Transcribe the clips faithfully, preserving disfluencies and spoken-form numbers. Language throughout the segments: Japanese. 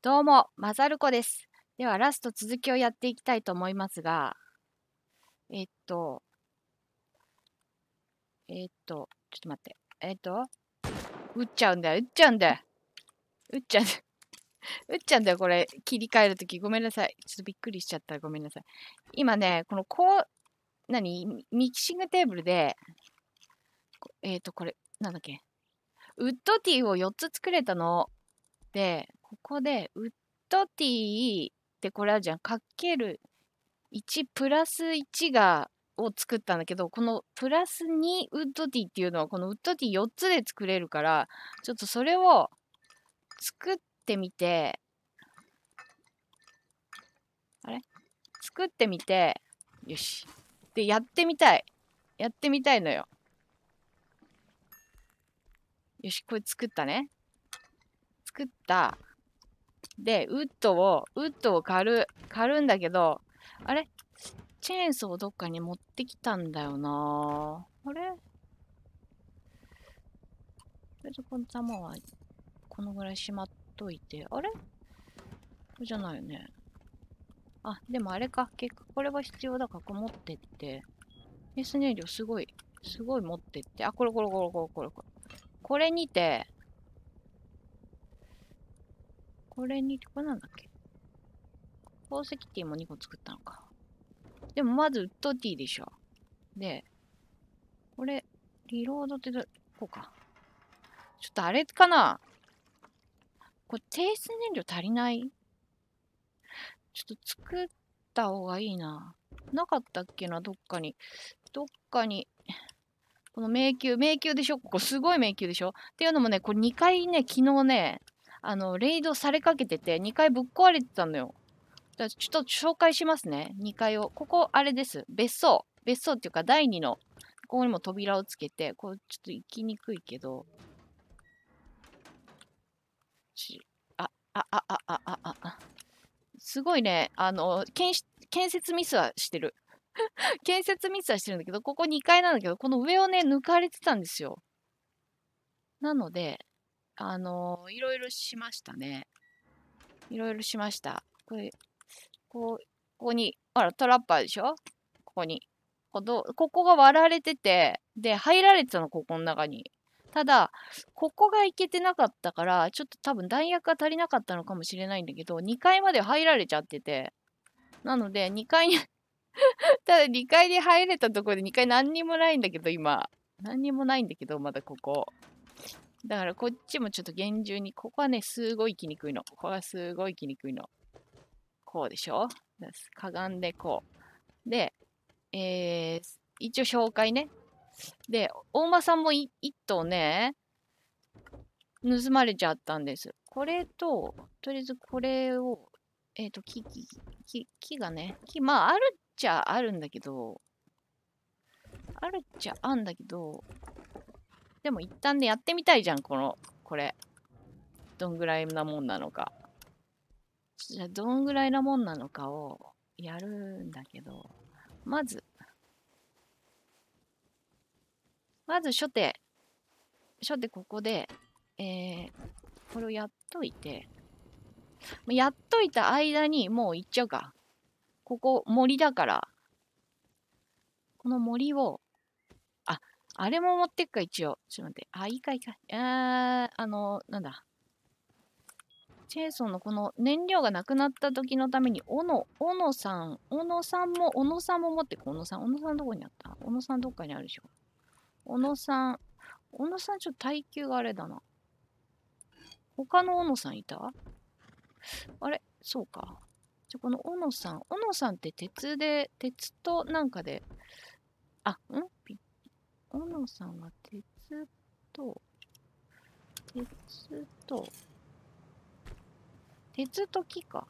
どうも、マザルコです。では、ラスト続きをやっていきたいと思いますが、えっと、えっと、ちょっと待って。えっと、打っちゃうんだよ、打っちゃうんだよ。打っちゃうんだよ。打っちゃうんだよ、これ。切り替えるとき。ごめんなさい。ちょっとびっくりしちゃった。ごめんなさい。今ね、この、こう、何ミキシングテーブルで、えっと、これ、なんだっけ。ウッドティーをよっつ作れたの。で、ここで、ウッドティーってこれあるじゃん。かけるいちプラスいちが、を作ったんだけど、このプラスにウッドティーっていうのは、このウッドティーよっつで作れるから、ちょっとそれを作ってみて、あれ作ってみて、よし。で、やってみたい。やってみたいのよ。よし、これ作ったね。作った。で、ウッドを、ウッドを狩る、狩るんだけど、あれチェーンソーをどっかに持ってきたんだよなあれとりあえずこの玉はこのぐらいしまっといて、あれこれじゃないよね。あ、でもあれか。結果これは必要だからこれ持ってって。エス燃料すごい、すごい持ってって。あ、これこれこれこれこれこれ。これにて、これにて、これなんだっけ。宝石ティーもにこ作ったのか。でもまずウッドティーでしょ。で、これ、リロードってど、こうか。ちょっとあれかな。これ低質燃料足りない？ちょっと作った方がいいな。なかったっけな、どっかに。どっかに。この迷宮、迷宮でしょここすごい迷宮でしょっていうのもね、これにかいね、昨日ね、あの、レイドされかけてて、にかいぶっ壊れてたのよ。じゃあちょっと紹介しますね、にかいを。ここ、あれです。別荘。別荘っていうか、だいにの、ここにも扉をつけて、これちょっと行きにくいけど、ちあ、あ、あ、あ、あ、あ、あ、あ。すごいね、あの、建建設ミスはしてる。建設ミスはしてるんだけど、ここにかいなんだけど、この上をね、抜かれてたんですよ。なので、あのーいろいろしましたね。いろいろしました。これ、こう、ここに、あら、トラッパーでしょここに。こどここが割られてて、で、入られてたの、ここの中に。ただ、ここがいけてなかったから、ちょっと多分弾薬が足りなかったのかもしれないんだけど、にかいまで入られちゃってて、なので、にかいにただにかいに入れたところでにかい何にもないんだけど、今。何にもないんだけど、まだここ。だからこっちもちょっと厳重に、ここはね、すごい行きにくいの。ここはすごい行きにくいの。こうでしょ？かがんでこう。で、えー、一応紹介ね。で、大間さんも一頭ね、盗まれちゃったんです。これと、とりあえずこれを、えっ、ー、と、木、木、木、木がね、木、まあ、あるっちゃあるんだけど、あるっちゃあんだけど、でも一旦ね、やってみたいじゃん、この、これ。どんぐらいなもんなのか。じゃあ、どんぐらいなもんなのかをやるんだけど、まず、まず初手、初手ここで、えー、これをやっといて、やっといた間にもう行っちゃうか。ここ森だから、この森を、あ、あれも持ってくか、一応。ちょっと待って。あ、いいか、いいか。あー、あの、なんだ。チェーソンのこの燃料がなくなった時のために、小野、小野さん、小野さんも、小野さんも持ってく。小野さん、小野さんどこにあった？小野さんどっかにあるでしょ。小野さん、小野さんちょっと耐久があれだな。他の小野さんいた？あれそうか。じゃ、この小野さん、小野さんって鉄で、鉄となんかで、あ、んピ小野さんは鉄と、鉄と、鉄と木か。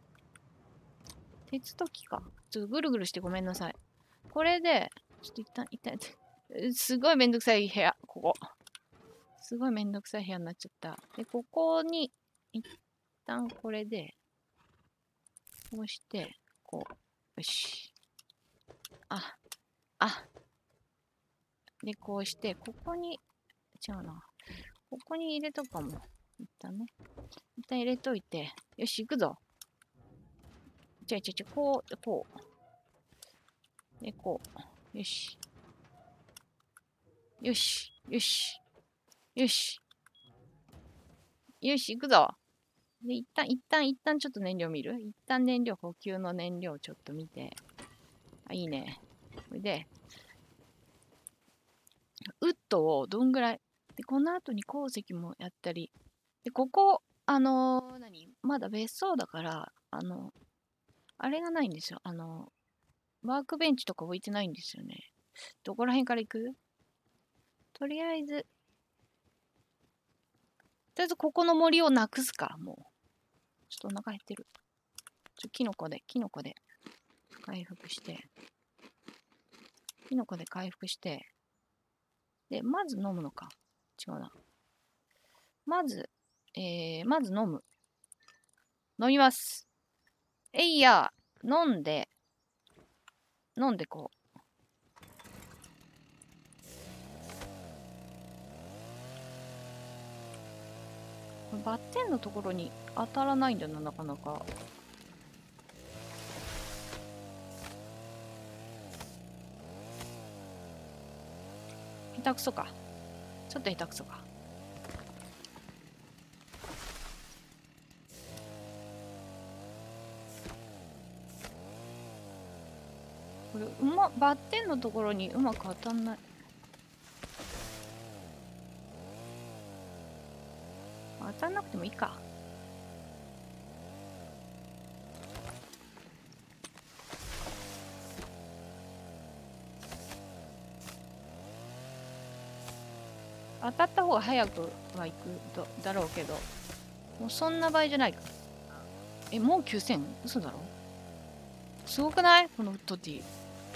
鉄と木か。ちょっとぐるぐるしてごめんなさい。これで、ちょっと一旦、一旦、すごいめんどくさい部屋、ここ。すごいめんどくさい部屋になっちゃった。で、ここに、一旦これで、こうして、こう、よし。あ、あ、で、こうして、ここに、違うな。ここに入れとくかも。 一旦ね。一旦入れといて。よし、行くぞ。ちょいちょいちょい、こう、こう。で、こう。よし。よし、よし。よし。よし、行くぞ。で、一旦、一旦、一旦ちょっと燃料見る。一旦燃料、補給の燃料ちょっと見て。あ、いいね。これで、ウッドをどんぐらい。で、この後に鉱石もやったり。で、ここ、あのー何まだ別荘だから、あの、あれがないんですよ。あの、ワークベンチとか置いてないんですよね。どこら辺から行く？とりあえず、とりあえずここの森をなくすか、もう。ちょっとお腹減ってる。ちょ、キノコで、キノコで回復して、キノコで回復して、で、まず飲むのか。違うな。まず、えー、まず飲む。飲みます。えいや、飲んで、飲んでこう。バッテンのところに当たらないんだな、なかなか。下手くそか。ちょっと下手くそか。これ、うま、バッテンのところにうまく当たんない。当たんなくてもいいか。当たった方が早くはいくだだろうけど、もうそんな場合じゃないか。え、もうきゅうせん？ 嘘だろ？すごくないこのウッドティー。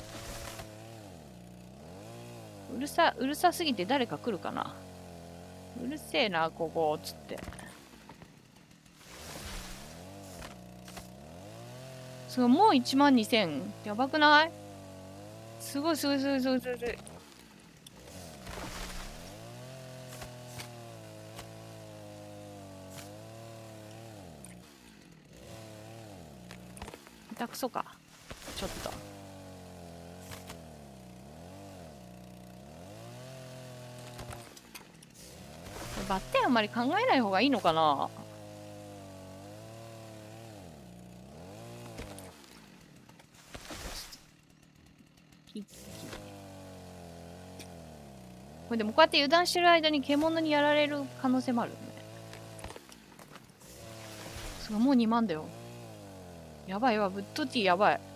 うるさ、うるさすぎて誰か来るかな？うるせえな、ここ、つって。すごい、もういちまんにせん。やばくない？すごい、すごい、すごい、すごい、すごい。すごい下手くそか。ちょっと。バッテンあんまり考えない方がいいのかな？これでもこうやって油断してる間に獣にやられる可能性もあるよね。すごい、もうにまんだよ。やばいわ、ブッドティーやばい。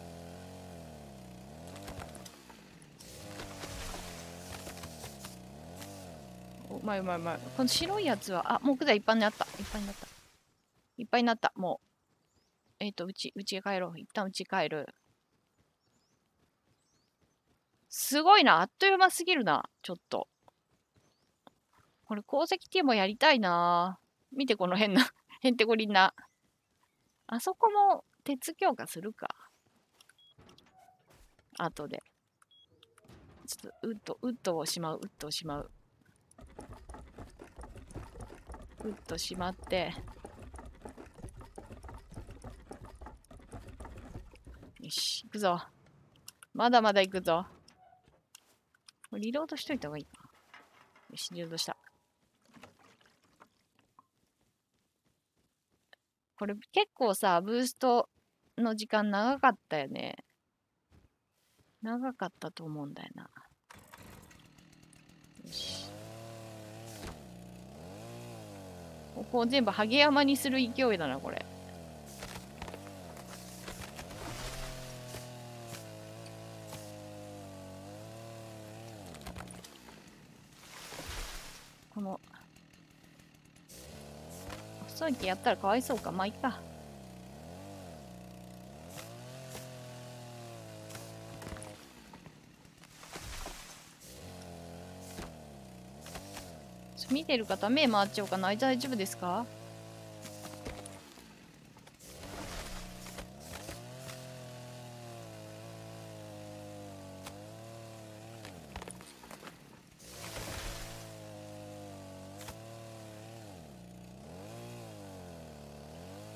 うまいうまいうまい。この白いやつは、あ、木材いっぱいになった。いっぱいになった。いっぱいになった。もう。えっ、と、うち、うちへ帰ろう。一旦うち帰る。すごいな。あっという間すぎるな。ちょっと。これ、鉱石ティーもやりたいな。見て、この変な、へんてこりんな。あそこも鉄強化するか。後で。ちょっと、ウッド、ウッドをしまう、ウッドをしまう。ウッドしまって。よし、行くぞ。まだまだ行くぞ。リロードしといた方がいいか。よし、リロードした。これ結構さ、ブーストの時間長かったよね。長かったと思うんだよな。よし。ここを全部ハゲ山にする勢いだな、これ。この、細い木やったらかわいそうか。まあ、いいか。見てる方、目回っちゃおうかな。大丈夫ですか？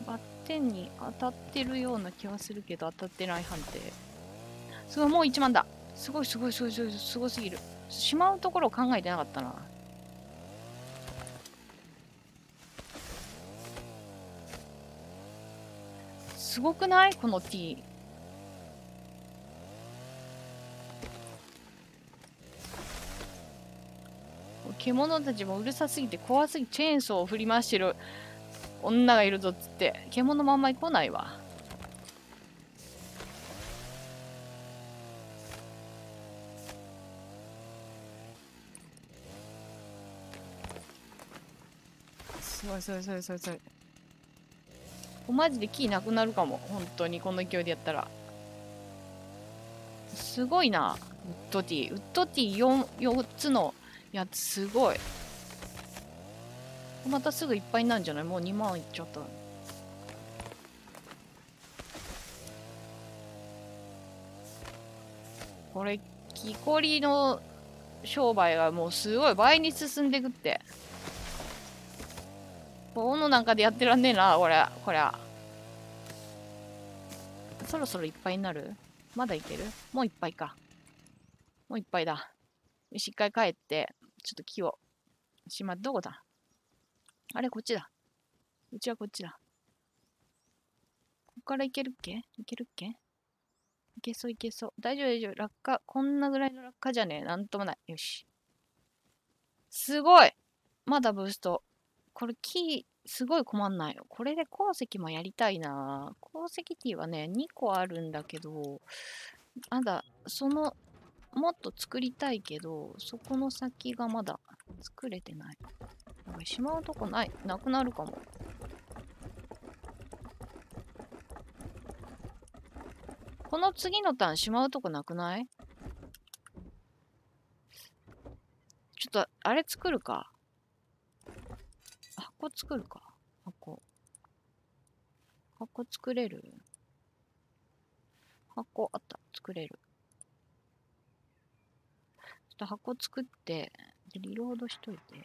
バッテンに当たってるような気はするけど、当たってない判定。すごい、もういちまんだ。すごいすごいすごいすごいすごすぎる。しまうところを考えてなかったな。すごくないこの T。獣たちもうるさすぎて怖すぎ、チェーンソーを振り回してる女がいるぞっつって、獣まんまに来ないわ。すごいすごいすごいすごいすごい。マジでキーなくなるかも。本当にこの勢いでやったら。すごいな。ウッドティー。ウッドティー 4, 4つのやつすごい。またすぐいっぱいになるんじゃない？もうにまんいっちゃった。これ、木こりの商売がもうすごい倍に進んでくって。斧なんかでやってらんねえな、これ。こりゃ。そろそろいっぱいになる？まだいける？もういっぱいか。もういっぱいだ。よし、一回帰って、ちょっと木を。しま、どこだ？あれ、こっちだ。うちはこっちだ。ここからいけるっけ？いけるっけ？いけそういけそう。大丈夫大丈夫。落下。こんなぐらいの落下じゃねえ。なんともない。よし。すごい！まだブースト。これキー、すごい困んないよ。これで鉱石もやりたいな。鉱石ティーはね、にこあるんだけど、まだ、その、もっと作りたいけど、そこの先がまだ作れてない。なんかしまうとこない。なくなるかも。この次のターンしまうとこなくない？ちょっと、あれ作るか。箱作るか。箱。箱作れる？箱あった。作れる。ちょっと箱作って、でリロードしといて。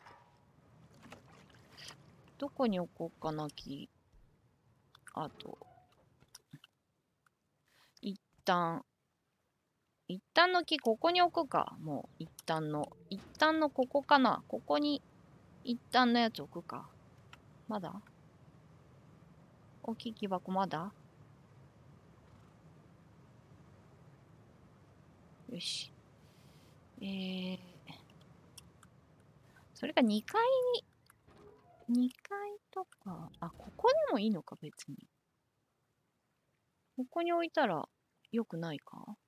どこに置こうかな、木。あと。一旦。一旦の木、ここに置くか。もう、一旦の。一旦のここかな。ここに、一旦のやつ置くか。まだ？大きい木箱まだ？よし。えー。それかにかいに、にかいとか、あ、ここでもいいのか、別に。ここに置いたら良くないか？も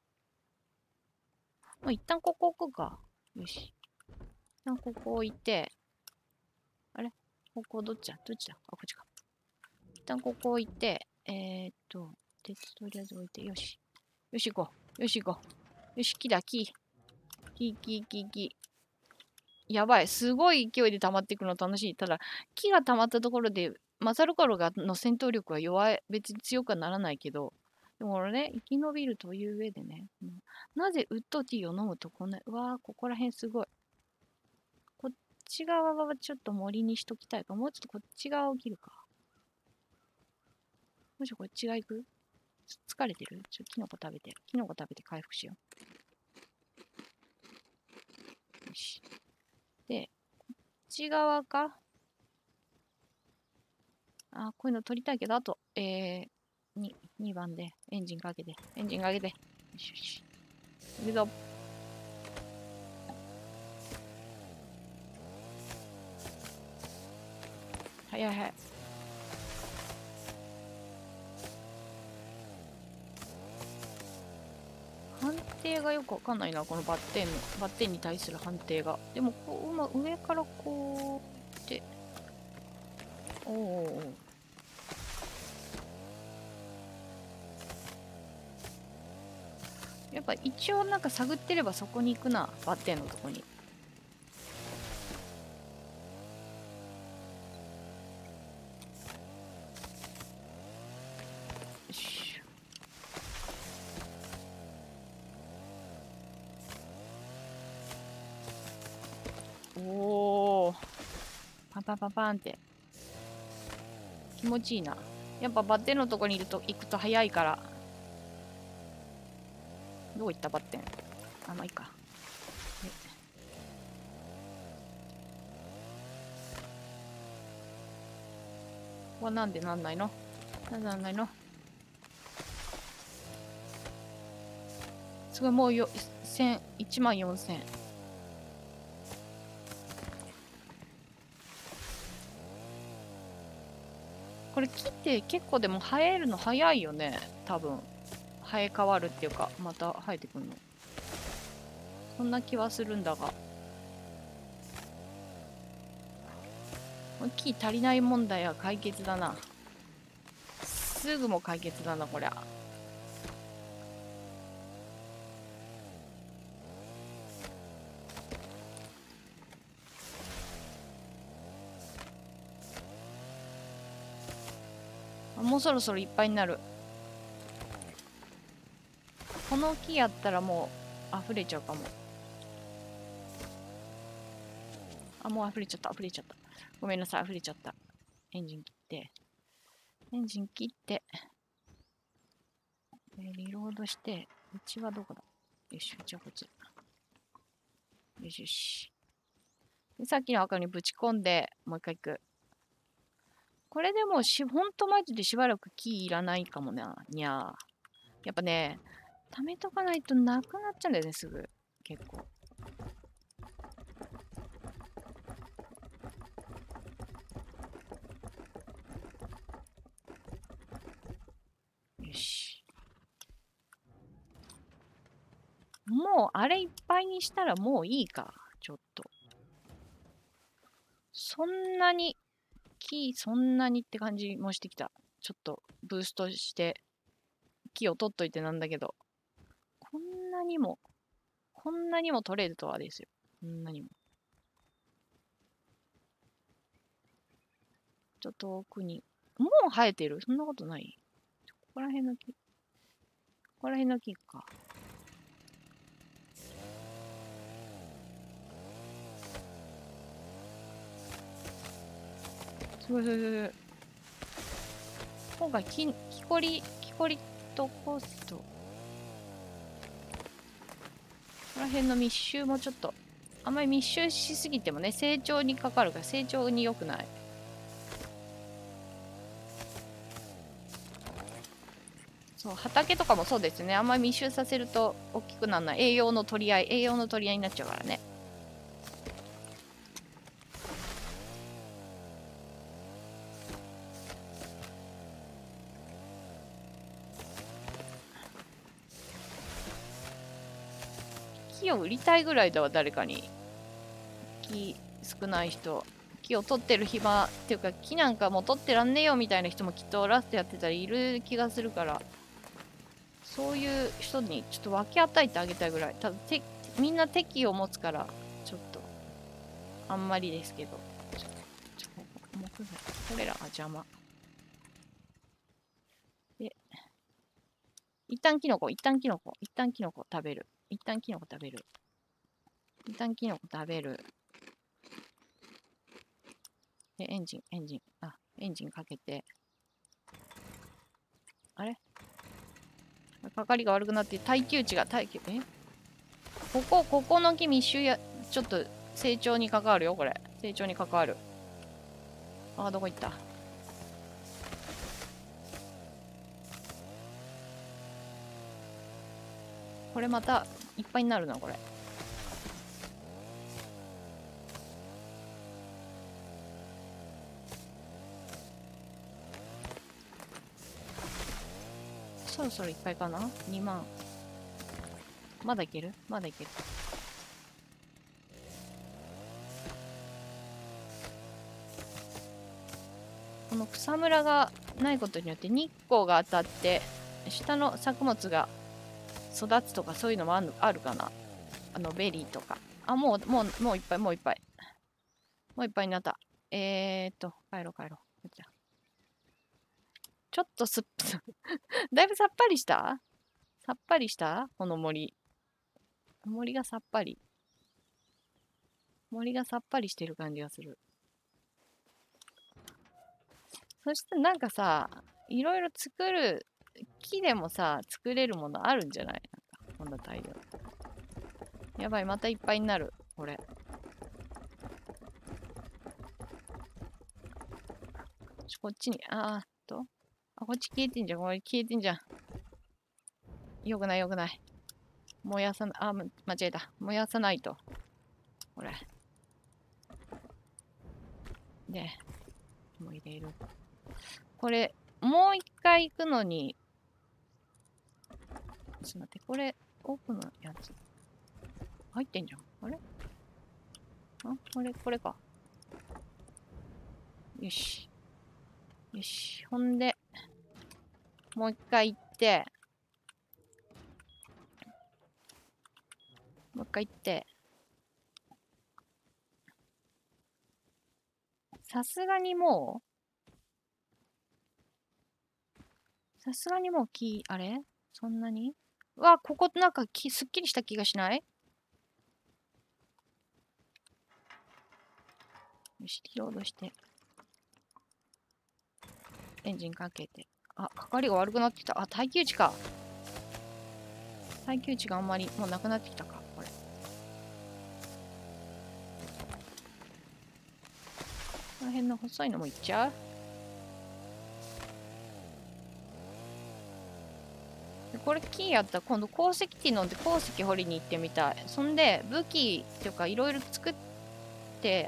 う一旦ここ置くか。よし。一旦ここ置いて、あれここどっちだどっちだあ、こっちか。一旦ここ置いて、えー、っと、鉄とりあえず置いて、よし。よし行こう。よし行こう。よし、木だ、木。木、木、木、木。やばい。すごい勢いで溜まっていくの楽しい。ただ、木が溜まったところで、マサルカロがの戦闘力は弱い。別に強くはならないけど、でも俺ね、生き延びるという上でね、うん、なぜウッドティーを飲むとこんな、うわー、ここら辺すごい。こっち側はちょっと森にしときたいか。もうちょっとこっち側を切るか。もしこっち側行く？疲れてる？ちょっとキノコ食べて。キノコ食べて回復しよう。よし。で、こっち側か？あ、こういうの取りたいけど、あと、えー、に、にばんで、エンジンかけて、エンジンかけて。よしよし。行くぞ。はいはいはい。判定がよくわかんないな、このバッテンの、バッテンに対する判定が。でも、こう、ま、上からこう、って、おーおー。やっぱ一応なんか探ってればそこに行くな、バッテンのとこに。よし。おー。パンパンパンパンって。 気持ちいいな。やっぱバッテンのとこにいると行くと早いから。どこ行ったバッテン。あ、まあいいか。でここはなんでなんないの？なんでなんないの？すごい、もうよ、千、いちまんよんせん。これ切って結構でも生えるの早いよね。多分。生え変わるっていうか、また生えてくるの。そんな気はするんだが。木足りない問題は解決だな。すぐも解決だな、こりゃ。もうそろそろいっぱいになる。この木やったらもう溢れちゃうかも。あ、もう溢れちゃった、溢れちゃった。ごめんなさい、溢れちゃった。エンジン切って。エンジン切って。えーリロードして、うちはどこだ？よし、うちはこっち。よしよし。でさっきの赤にぶち込んで、もう一回行く。これでもうし、ほんとマジでしばらくキーいらないかもな。にゃー。やっぱね、貯めとかないとなくなっちゃうんだよね、すぐ。結構。よし。もう、あれいっぱいにしたらもういいか。ちょっと。そんなに、キーそんなにって感じもしてきた。ちょっと、ブーストして、キーを取っといてなんだけど。こんなにも、こんなにも取れるとはですよ。こんなにも。ちょっと奥に。もう生えてる？そんなことない？ここら辺の木。ここら辺の木か。すごいすごいすごい。今回き、木こり、木こりとコスト。ここら辺の密集もちょっと、あんまり密集しすぎてもね、成長にかかるから、成長に良くない。そう、畑とかもそうですね。あんまり密集させると大きくならない。栄養の取り合い、栄養の取り合いになっちゃうからね。木を売りたいぐらいだわ、誰かに。木少ない人。木を取ってる暇っていうか、木なんかもう取ってらんねえよみたいな人もきっとラストやってたらいる気がするから、そういう人にちょっと分け与えてあげたいぐらい。ただてみんな敵を持つから、ちょっと、あんまりですけど。ちょちょ木材これらが邪魔。で、一旦キノコ、一旦キノコ、一旦キノコ食べる。一旦キノコ食べる。一旦キノコ食べる。で、エンジン、エンジン。あ、エンジンかけて。あれかかりが悪くなって耐久値が耐久、えここ、ここの木密集や、ちょっと成長に関わるよ、これ。成長に関わる。あ、どこ行った？これまたいっぱいになるな、これ。そろそろいっぱいかな？ に 万。まだいける？まだいける。この草むらがないことによって日光が当たって下の作物が育つとかそういうのもあるあるかな。あのベリーとか。あ、もう、もう、もういっぱい、もういっぱい。もういっぱいになった。えーっと、帰ろう帰ろう。ちょっとすっ、だいぶさっぱりしたさっぱりしたこの森。森がさっぱり。森がさっぱりしてる感じがする。 そしてなんかさ、いろいろ作る、木でもさ、作れるものあるんじゃない？なんかこんな大量。やばい、またいっぱいになる。これ。こっちに、あーっと。あ、こっち消えてんじゃん。これ消えてんじゃん。よくないよくない。燃やさな、あ、間違えた。燃やさないと。これ。で、もう入れる。これ、もう一回行くのに、ちょっと待って、これ、奥のやつ。入ってんじゃん。あれあ、これ、これか。よし。よし。ほんで、もう一回行って、もう一回行って、さすがにもう、さすがにもう木、あれそんなにうわ、ここなんか木、すっきりした気がしない？よし、ロードして。エンジンかけて。あ、係が悪くなってきた。あ、耐久値か。耐久値があんまりもうなくなってきたか、これ。この辺の細いのもいっちゃう？でこれキーやったら今度鉱石機飲んで鉱石掘りに行ってみたい。そんで武器っていうかいろいろ作って、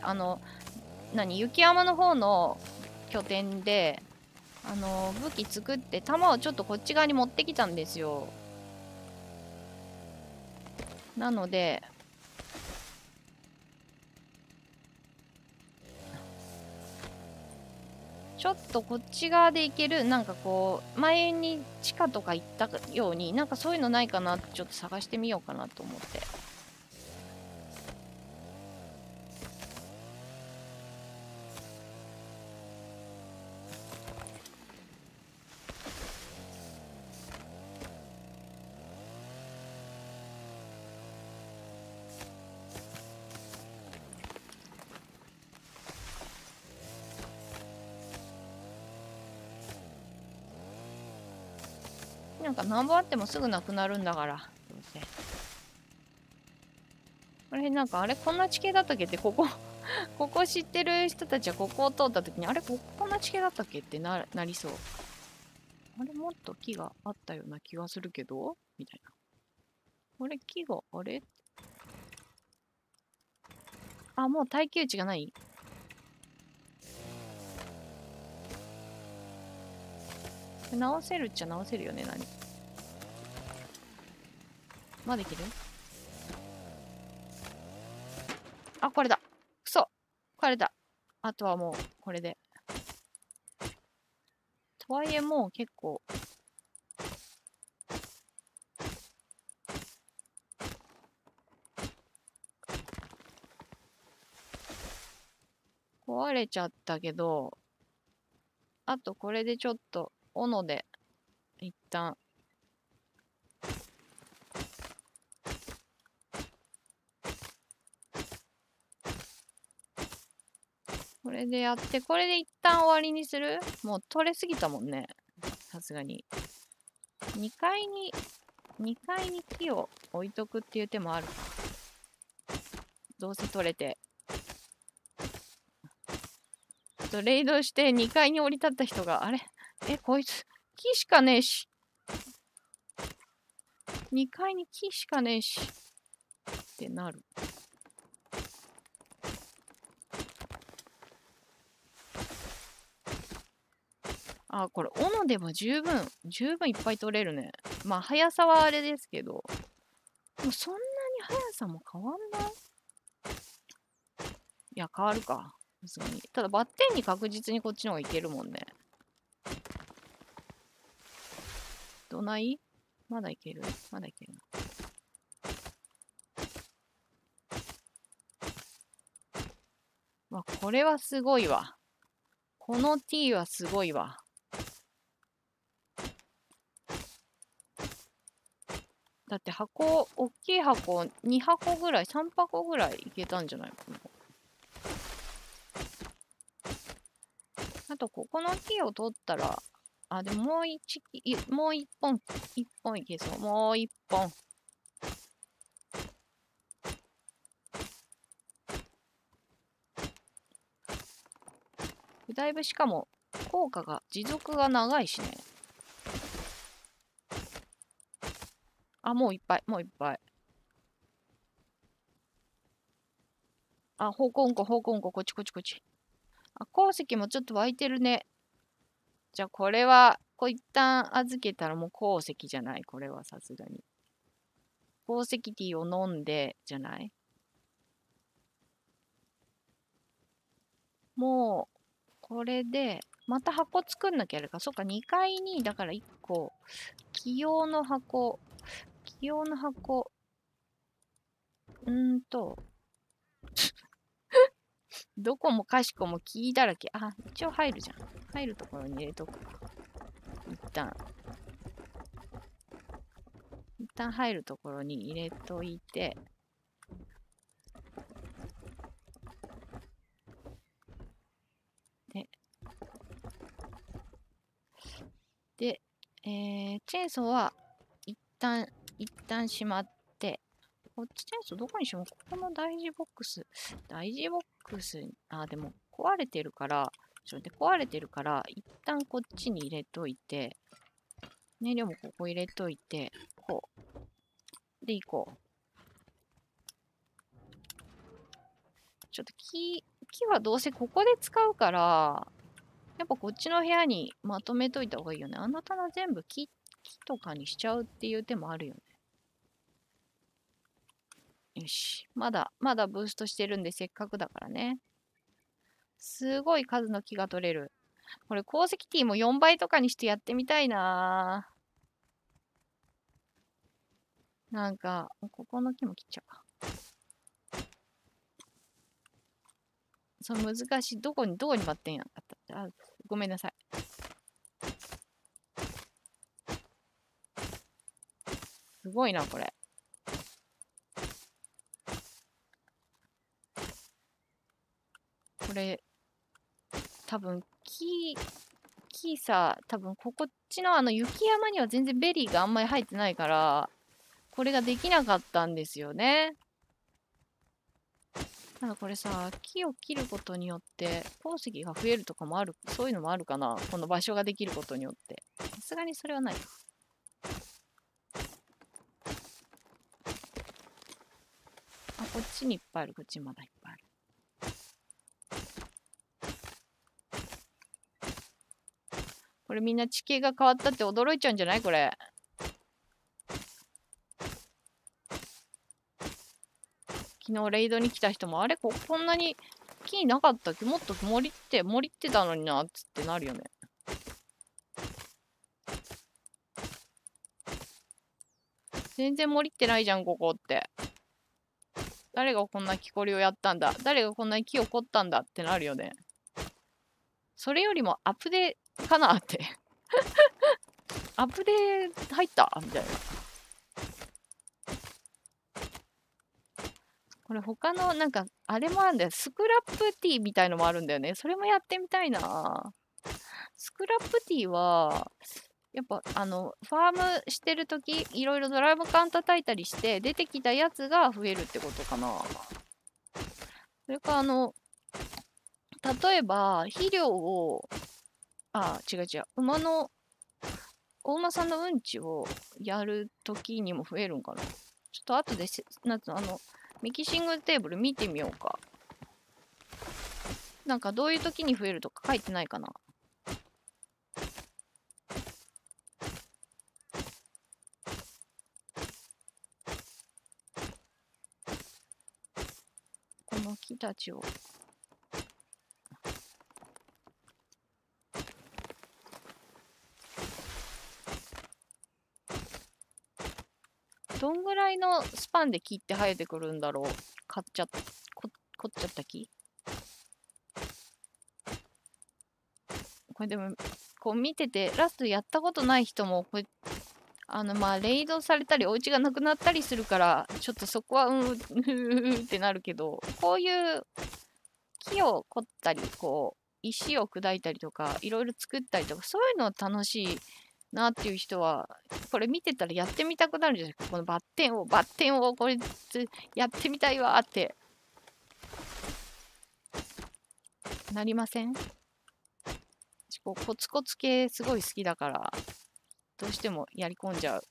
あの、何、雪山の方の拠点で、あの、武器作って弾をちょっとこっち側に持ってきたんですよ。なので、ちょっとこっち側で行ける、なんかこう、前に地下とか行ったように、なんかそういうのないかなってちょっと探してみようかなと思って。なんか何本あってもすぐなくなるんだから、どうせ。この辺なんか、あれこんな地形だったっけって、ここここ知ってる人たちはここを通った時に、あれここんな地形だったっけってな、なりそう。あれもっと木があったような気がするけどみたいな。これ木が、あれあ、もう耐久値がない直せるっちゃ直せるよね、何まだいけるあ、これだ。くそこれだ。あとはもう、これで。とはいえもう結構、壊れちゃったけど、あとこれでちょっと、斧で、一旦、これでやって、これで一旦終わりにするもう取れすぎたもんね。さすがに。にかいに、にかいに木を置いとくっていう手もあるか。どうせ取れて。とレイドしてにかいに降り立った人が、あれえ、こいつ、木しかねえし。にかいに木しかねえし。ってなる。あ、これ、斧でも十分、十分いっぱい取れるね。まあ、速さはあれですけど。でもそんなに速さも変わんない？いや、変わるか。さすがに。ただ、バッテンに確実にこっちの方がいけるもんね。どないまだいけるまだいけるな。まあ、これはすごいわ。この T はすごいわ。だって箱、大きい箱に箱ぐらい、さん箱ぐらいいけたんじゃないかな。あと、ここの木を取ったら、あ、でももう一木、もう一本、一本いけそう。もう一本。だいぶしかも、効果が、持続が長いしね。あ、もういっぱい、もういっぱい。あ、方向音符、方向音符、こっちこっちこっち。あ、鉱石もちょっと湧いてるね。じゃあこれは、こう一旦預けたらもう鉱石じゃない。これはさすがに。鉱石ティーを飲んで、じゃない？もう、これで、また箱作んなきゃあるか。そっか、にかいに、だからいっこ、器用の箱、器用の箱、うーんと、どこもかしこも木だらけ。あ、一応入るじゃん。入るところに入れとくか。一旦。一旦入るところに入れといて、で、で、えー、チェーンソーは一旦、一旦しまって、こっちチェーンソーどこにしよう？ここの大事ボックス。大事ボックス、あ、でも壊れてるから、ちょっと壊れてるから、一旦こっちに入れといて、燃料もここ入れといて、こう。で、行こう。ちょっと木、木はどうせここで使うから、やっぱこっちの部屋にまとめといた方がいいよね。あの棚全部木、木とかにしちゃうっていう手もあるよね。よし。まだ、まだブーストしてるんでせっかくだからね。すごい数の木が取れる。これ鉱石ティーもよんばいとかにしてやってみたいな。なんか、ここの木も切っちゃうか。その難しい。どこに、どこにバッテンやんかった。あ、ごめんなさい。すごいな、これ。これ、多分、木、木さ、多分、こっちのあの雪山には全然ベリーがあんまり入ってないから、これができなかったんですよね。ただこれさ、木を切ることによって鉱石が増えるとかもある、そういうのもあるかな。この場所ができることによって。さすがにそれはない。あ、こっちにいっぱいある。こっちまだいっぱいある。これみんな地形が変わったって驚いちゃうんじゃない？これ。昨日レイドに来た人も、あれここんなに木なかったっけ？もっと森って、森ってたのにな、つってなるよね。全然森ってないじゃん、ここって。誰がこんな木こりをやったんだ？誰がこんなに木を掘ったんだってなるよね。それよりもアップデかなってアップデ入ったみたいな。これ他のなんかあれもあるんだよ。スクラップティーみたいのもあるんだよね。それもやってみたいな。スクラップティーはやっぱあのファームしてるときいろいろドラム缶叩いたりして出てきたやつが増えるってことかな。それかあの例えば肥料をあ違う違う馬のお馬さんのうんちをやるときにも増えるんかな。ちょっと後でせなんつうのあのミキシングテーブル見てみようか。なんかどういう時に増えるとか書いてないかな。この木たちを。どんぐらいのスパンで木って生えてくるんだろう。買っちゃっ、こ、凝っちゃった木。これでも、こう見てて、ラストやったことない人も、これ、あの、まあ、レイドされたり、お家がなくなったりするから、ちょっとそこは、うん、うーってなるけど、こういう木を凝ったり、こ石を砕いたりとか、いろいろ作ったりとか、そういうのは楽しいなっていう人は、これ見てたらやってみたくなるじゃないですか。このバッテンを、バッテンを、これやってみたいわーってなりません？こうコツコツ系すごい好きだから、どうしてもやり込んじゃう。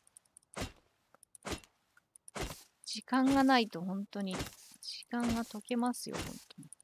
時間がないと本当に、時間が解けますよ、本当に。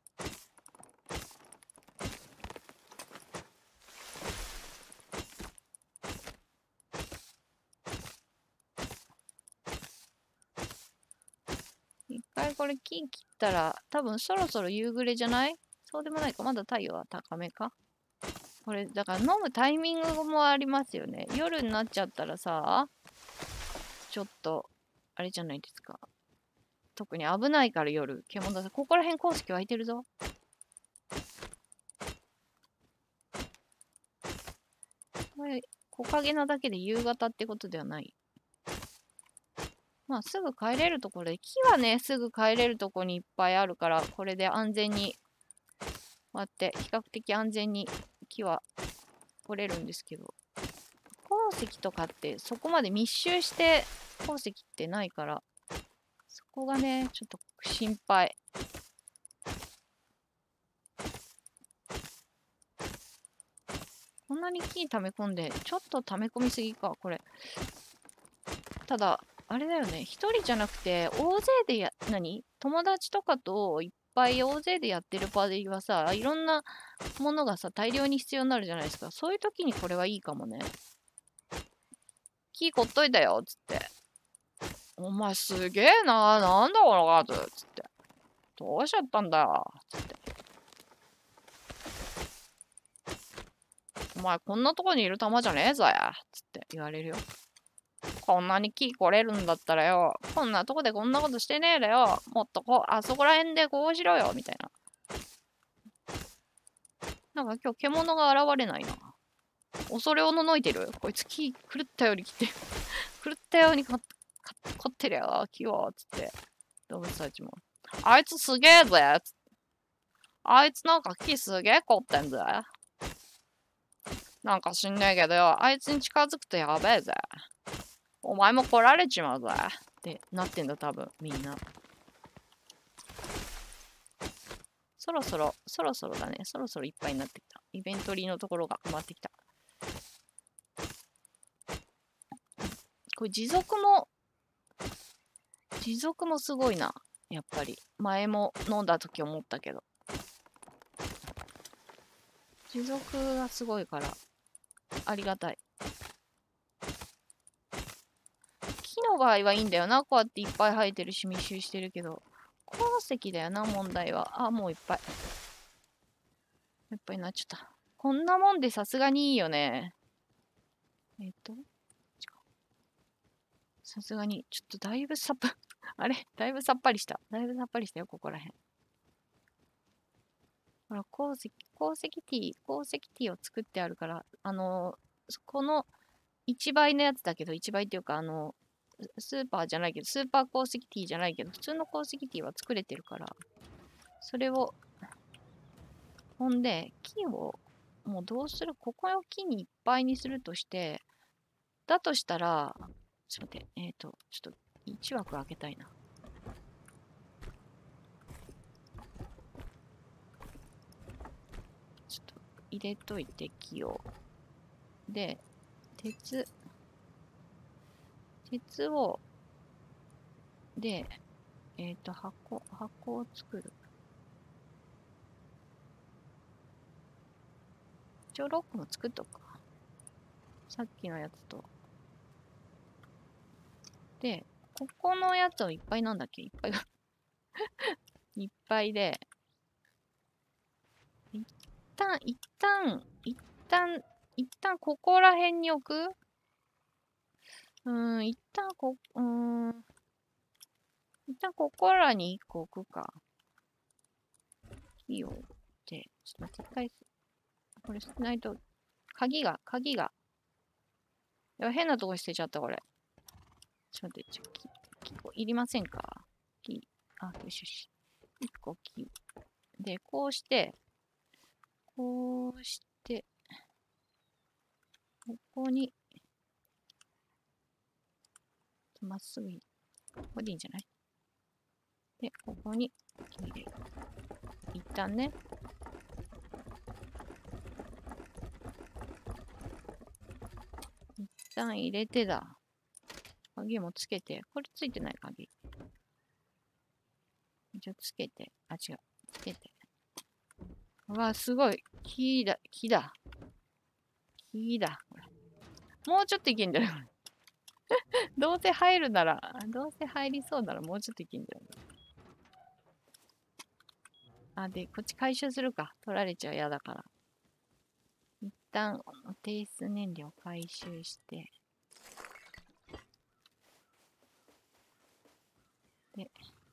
一回これ木切ったら、多分そろそろ夕暮れじゃない？そうでもないか、まだ太陽は高めか。これ、だから飲むタイミングもありますよね。夜になっちゃったらさ、ちょっと、あれじゃないですか。特に危ないから夜、獣だ。ここら辺鉱石湧いてるぞ。これ、木陰なだけで夕方ってことではない。まあ、すぐ帰れるところで、木はね、すぐ帰れるところにいっぱいあるから、これで安全に、こうやって比較的安全に木は取れるんですけど、鉱石とかってそこまで密集して鉱石ってないから、そこがね、ちょっと心配。こんなに木溜め込んで、ちょっと溜め込みすぎか、これ。ただ、あれだよね、一人じゃなくて、大勢でや、何友達とかといっぱい大勢でやってる場合はさ、いろんなものがさ、大量に必要になるじゃないですか。そういう時にこれはいいかもね。木こっといたよ、つって。お前すげえな、なんだこの数、つって。どうしちゃったんだよ、つって。お前こんなとこにいる玉じゃねえぞや、つって言われるよ。こんなに木来れるんだったらよ、こんなとこでこんなことしてねえだよ。もっとこう、あそこら辺でこうしろよ、みたいな。なんか今日獣が現れないな。恐れおののいてる。こいつ木狂ったように来て、狂ったように凝ってるよ、木を、つって。動物たちも。あいつすげえぜ、つって。あいつなんか木すげえ凝ってんぜ。なんか知んねえけどよ、あいつに近づくとやべえぜ。お前も来られちまうぜ。ってなってんだ、多分、みんな。そろそろ、そろそろだね。そろそろいっぱいになってきた。イベントリーのところが埋まってきた。これ持続も、持続もすごいな。やっぱり。前も飲んだ時思ったけど。持続がすごいから、ありがたい。木の場合はいいんだよな。こうやっていっぱい生えてるし密集してるけど。鉱石だよな、問題は。あ、もういっぱい。いっぱいになっちゃった。こんなもんでさすがにいいよね。えっと、さすがに、ちょっとだいぶさっぱ、あれだいぶさっぱりした。だいぶさっぱりしたよ、ここらへん。ほら、鉱石、鉱石ティー、鉱石ティーを作ってあるから、あのー、このいちばいのやつだけど、いちばいっていうか、あのー、スーパーじゃないけど、スーパー鉱石ティーじゃないけど、普通の鉱石ティーは作れてるから、それを、ほんで、木を、もうどうする？ここを木にいっぱいにするとして、だとしたら、ちょっと待って、えっと、ちょっといち枠開けたいな。ちょっと入れといて、木を。で、鉄、鉄を、で、えっ、と、箱、箱を作る。一応ロックも作っとくか。さっきのやつと。で、ここのやつをいっぱいなんだっけ？いっぱいいっぱいで、一旦、一旦、一旦、一旦ここら辺に置く？うーん、一旦こ、うーん、一旦ここらに一個置くか。いいよ。で、ちょっと待って、一回、これしないと、鍵が、鍵が。やばい、変なとこ捨てちゃった、これ。ちょっと待って、ちょ、キ、キコいりませんか？キ、あ、よしよし。一個キ。で、こうして、 こうして、ここに、まっすぐ、ここでいいんじゃない？で、ここに入れる。一旦ね。一旦入れてだ。鍵もつけて。これついてない鍵。一応つけて。あ、違う。つけて。うわ、すごい。木だ。木だ。木だ。もうちょっといけんじゃない？どうせ入るなら、どうせ入りそうならもうちょっといけんじゃない？あ、で、こっち回収するか。取られちゃう嫌だから。一旦、提出燃料回収して。で、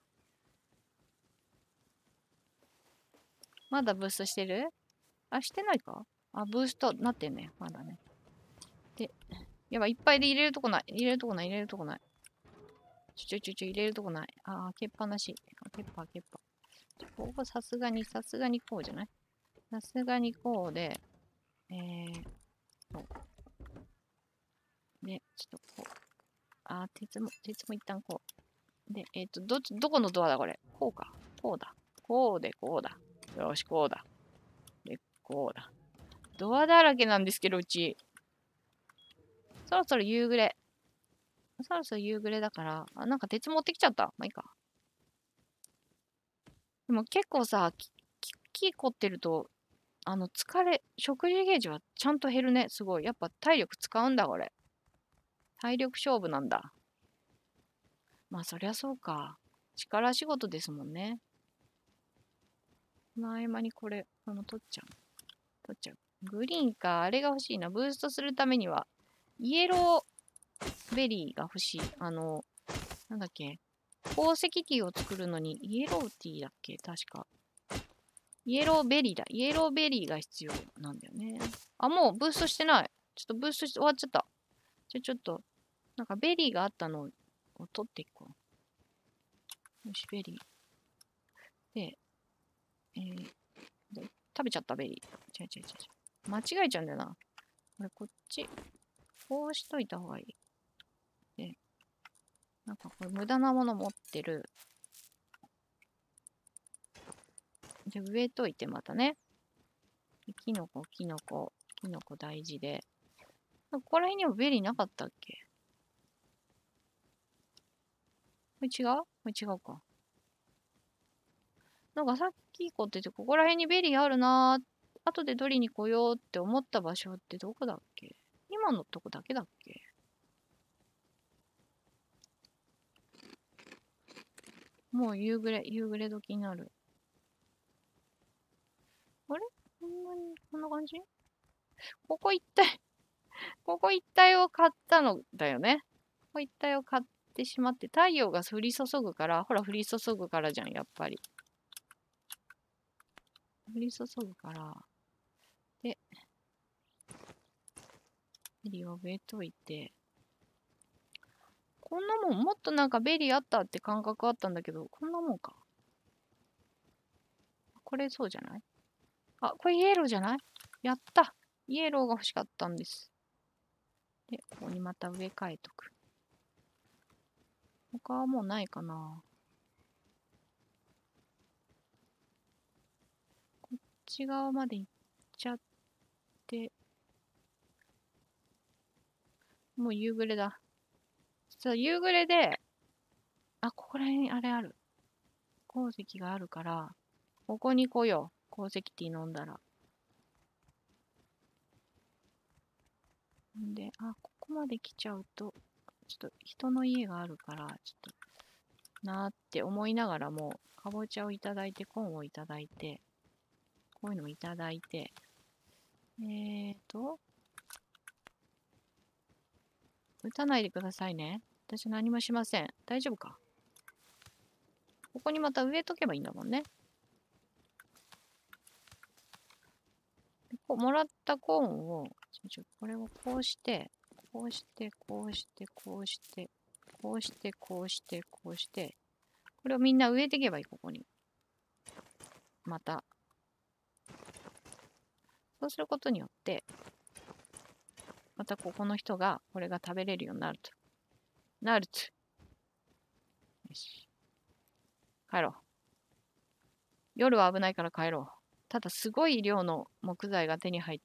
まだブーストしてる？あ、してないか？あ、ブーストなってんね。まだね。で、やばい、いっぱいで入れるとこない。入れるとこない、入れるとこない。ちょちょちょちょ、入れるとこない。あ、開けっぱなし。開けっぱ、開けっぱ。ここさすがに、さすがにこうじゃない？さすがにこうで、えー、そう。で、ちょっとこう。あ、鉄も、鉄も一旦こう。で、えっ、ー、と、どっち、どこのドアだこれ？こうか。こうだ。こうで、こうだ。よし、こうだ。で、こうだ。ドアだらけなんですけど、うち。そろそろ夕暮れ。そろそろ夕暮れだから、あ、なんか鉄持ってきちゃった。まあいいか。でも結構さ、き木凝ってると、あの、疲れ、食事ゲージはちゃんと減るね。すごい。やっぱ体力使うんだ、これ。体力勝負なんだ。まあ、そりゃそうか。力仕事ですもんね。この合間にこれ、この取っちゃう。取っちゃう。グリーンか。あれが欲しいな。ブーストするためには、イエローベリーが欲しい。あの、なんだっけ。宝石ティーを作るのに、イエローティーだっけ確か。イエローベリーだ。イエローベリーが必要なんだよね。あ、もうブーストしてない。ちょっとブーストして終わっちゃった。じゃ、ちょっと、なんかベリーがあったのを取っていこう。よし、ベリー。で、えー、で食べちゃったベリー。違う違う違う違う。間違えちゃうんだよな。これこっち。こうしといた方がいい。で、なんかこれ無駄なもの持ってる。じゃ植えといてまたね。キノコ、キノコ、キノコ大事で。ここら辺にもベリーなかったっけ？これ違う？これ違うか。なんかさっき行こうって言って、ここら辺にベリーあるなー。後で取りに来ようって思った場所ってどこだっけ？今のとこだけだっけ？もう夕暮れ、夕暮れ時になる。あれこんなに、こんな感じ？ここ一帯、ここ一帯を買ったのだよね。ここ一帯を買ってしまって、太陽が降り注ぐから、ほら降り注ぐからじゃん、やっぱり。降り注ぐから。で、ベリーを植えといて。こんなもん、もっとなんかベリーあったって感覚あったんだけど、こんなもんか。これそうじゃない？あ、これイエローじゃない？やった。イエローが欲しかったんです。で、ここにまた植え替えとく。他はもうないかな。こっち側まで行っちゃって、もう夕暮れだ。そう、夕暮れで、あ、ここら辺にあれある。鉱石があるから、ここに来よう。鉱石ティー飲んだら。んで、あ、ここまで来ちゃうと、ちょっと人の家があるから、ちょっと、なーって思いながらも、かぼちゃをいただいて、コーンをいただいて、こういうのもいただいて、えーと、打たないでくださいね。私何もしません。大丈夫か？ここにまた植えとけばいいんだもんね。こうもらったコーンを、ちょこれをこうして、こうして、こうして、こうして、こうして、こうして、こうして、これをみんな植えていけばいい、ここに。また。 そうすることによって、またここの人がこれが食べれるようになると。なると。よし。帰ろう。夜は危ないから帰ろう。ただすごい量の木材が手に入った。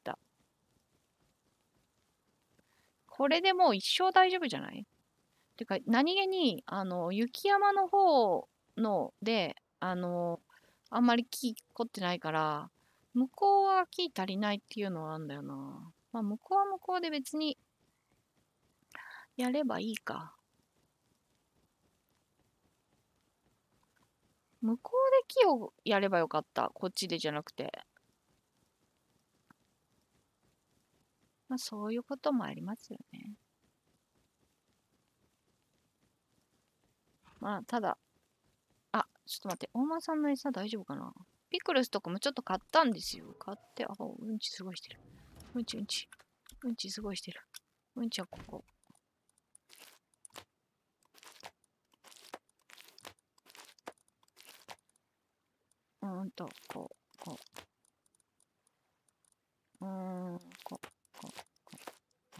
これでもう一生大丈夫じゃない？てか、何気に、あの、雪山の方ので、あの、あんまり木凝ってないから、向こうは木足りないっていうのはあるんだよな。まあ、向こうは向こうで別にやればいいか。向こうで木をやればよかった。こっちでじゃなくて。まあ、そういうこともありますよね。まあ、ただ、あ、ちょっと待って、大間さんの餌大丈夫かな？ピクルスとかもちょっと買ったんですよ。買って、あ、うんちすごいしてる。うんちうんち。うんちすごいしてる。うんちはここ。うーんと、こう、こう。うーん、こう、こう、こう。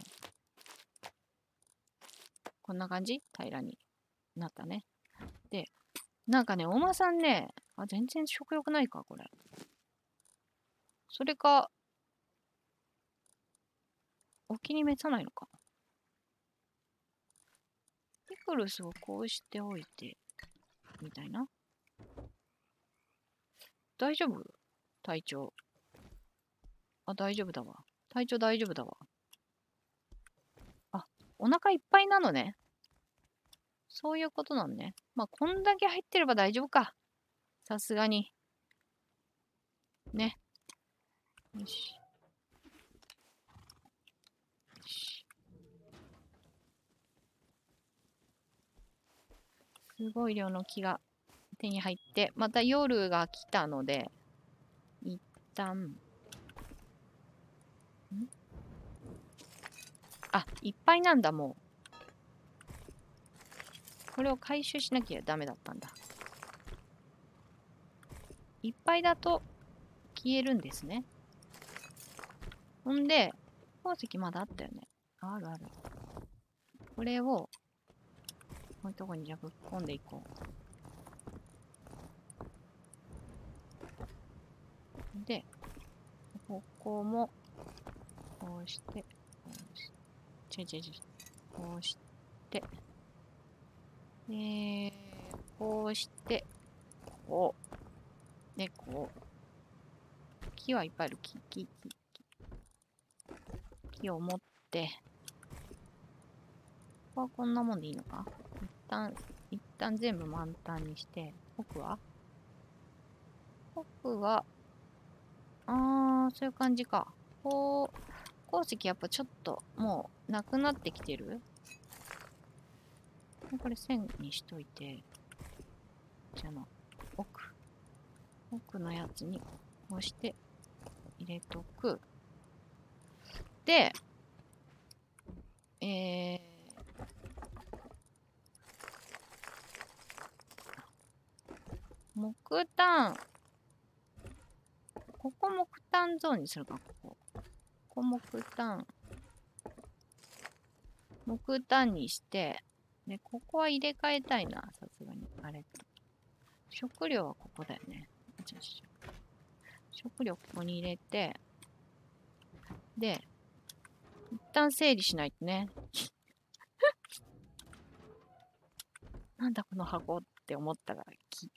こんな感じ？平らになったね。で、なんかね、お馬さんね、あ、全然食欲ないか、これ。それか、お気に召さないのか。ピクルスをこうしておいて、みたいな。大丈夫？体調。あ、大丈夫だわ。体調大丈夫だわ。あ、お腹いっぱいなのね。そういうことなんね。まあ、こんだけ入ってれば大丈夫か。さすがに。ね。よし。よし。すごい量の木が手に入って、また夜が来たので、一旦、んあ、いっぱいなんだ、もう。これを回収しなきゃダメだったんだ。いっぱいだと消えるんですね。ほんで、鉱石まだあったよね。あるある。これを、こういうとこにじゃあぶっ込んでいこう。で、ここも、こうして、こうして、ちょいちょいちょい、こうして、えー、こうして、こう、で、こう。木はいっぱいある。木、木、木。木を持って、ここはこんなもんでいいのか？一旦、一旦全部満タンにして、奥は奥は、あー、そういう感じか。こう、鉱石やっぱちょっともうなくなってきてる？これ線にしといて、じゃあの、奥。奥のやつに、こうして入れとく。で、えー、木炭、ここ木炭ゾーンにするか、ここ。ここ木炭。木炭にして、で、ここは入れ替えたいな、さすがに。あれと。食料はここだよね。食料ここに入れて、で、一旦整理しないとね。なんだこの箱って思ったら木。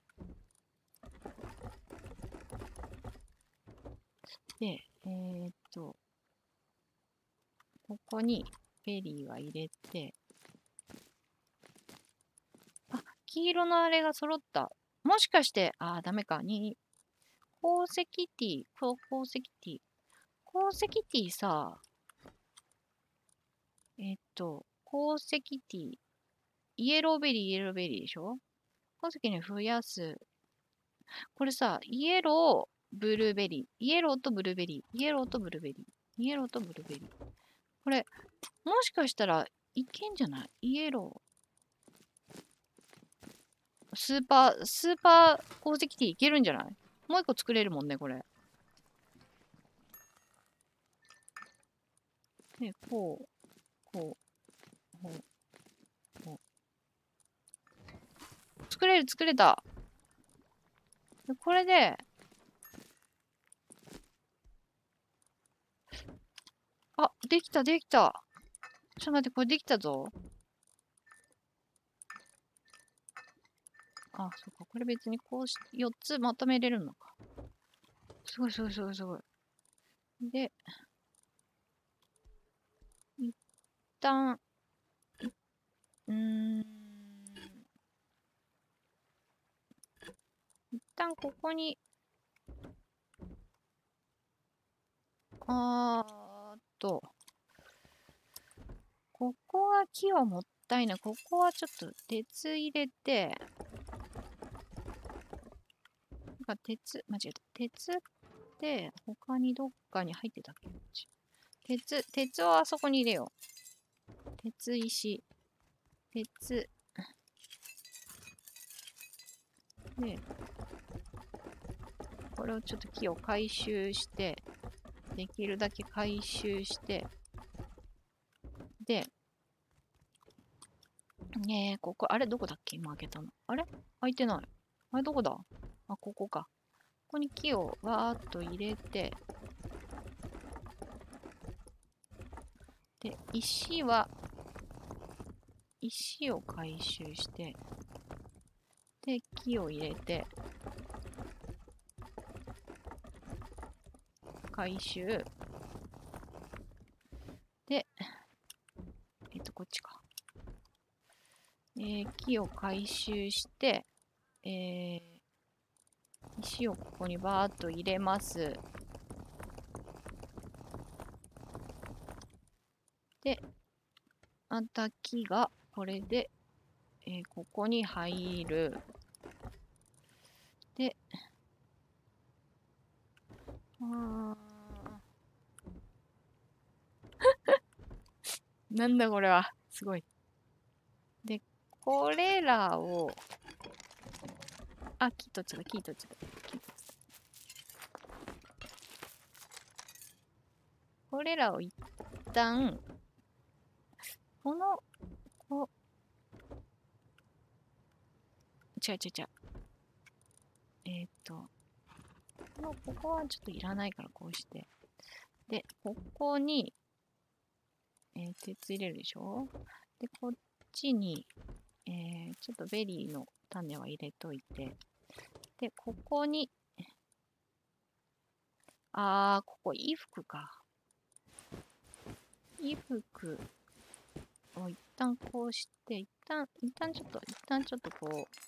で、えー、っと、ここにベリーは入れて、あ、黄色のあれが揃った。もしかして、あ、ダメか。に、鉱石ティー、こ鉱石ティー。鉱石ティーさ、えっと、鉱石ティー、イエローベリー、イエローベリーでしょ？鉱石に増やす。これさ、イエロー、ブルーベリー、イエローとブルーベリー、イエローとブルーベリー、イエローとブルーベリー。これ、もしかしたらいけんじゃない？イエロー。スーパー、スーパー鉱石ティーいけるんじゃない？もう一個作れるもんね、これ。 で、こう、こう、こう、こう。作れる、作れた。でこれで、あ、できた、できた。ちょっと待って、これできたぞ。あ、そうか。これ別にこうし、よっつまとめれるのか。すごい、すごい、すごい、すごい。で、一旦、うーん、一旦ここに、あーっと、ここは木はもったいない。ここはちょっと鉄入れて、なんか鉄、間違えた。鉄って他にどっかに入ってたっけ？鉄、鉄をあそこに入れよう。鉄石。鉄。で、これをちょっと木を回収して、できるだけ回収して、で、えー、ここ、あれどこだっけ今開けたの。あれ開いてない。あれどこだ？あ、ここか。ここに木をわーっと入れて、で、石は、石を回収して、で、木を入れて、回収。で、えっと、こっちか。えー、木を回収して、えー、石をここにバーっと入れます。で、また木がこれで、えー、ここに入る。で、あーなんだこれは。すごい。で、これらを、あ、木と違う、木と違う。木とこれらを一旦、この、こ違う違う違う。えーっと、この、ここはちょっといらないからこうして。で、ここに、えー鉄入れるでしょ？で、こっちに、えー、ちょっとベリーの種は入れといて、で、ここに、あー、ここ衣服か。衣服を一旦こうして、一旦、一旦ちょっと、一旦ちょっとこう、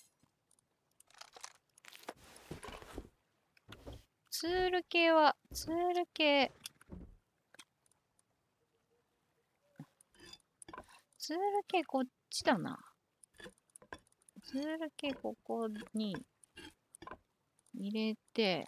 ツール系は、ツール系、ツール系こっちだな。ツール系ここに入れて、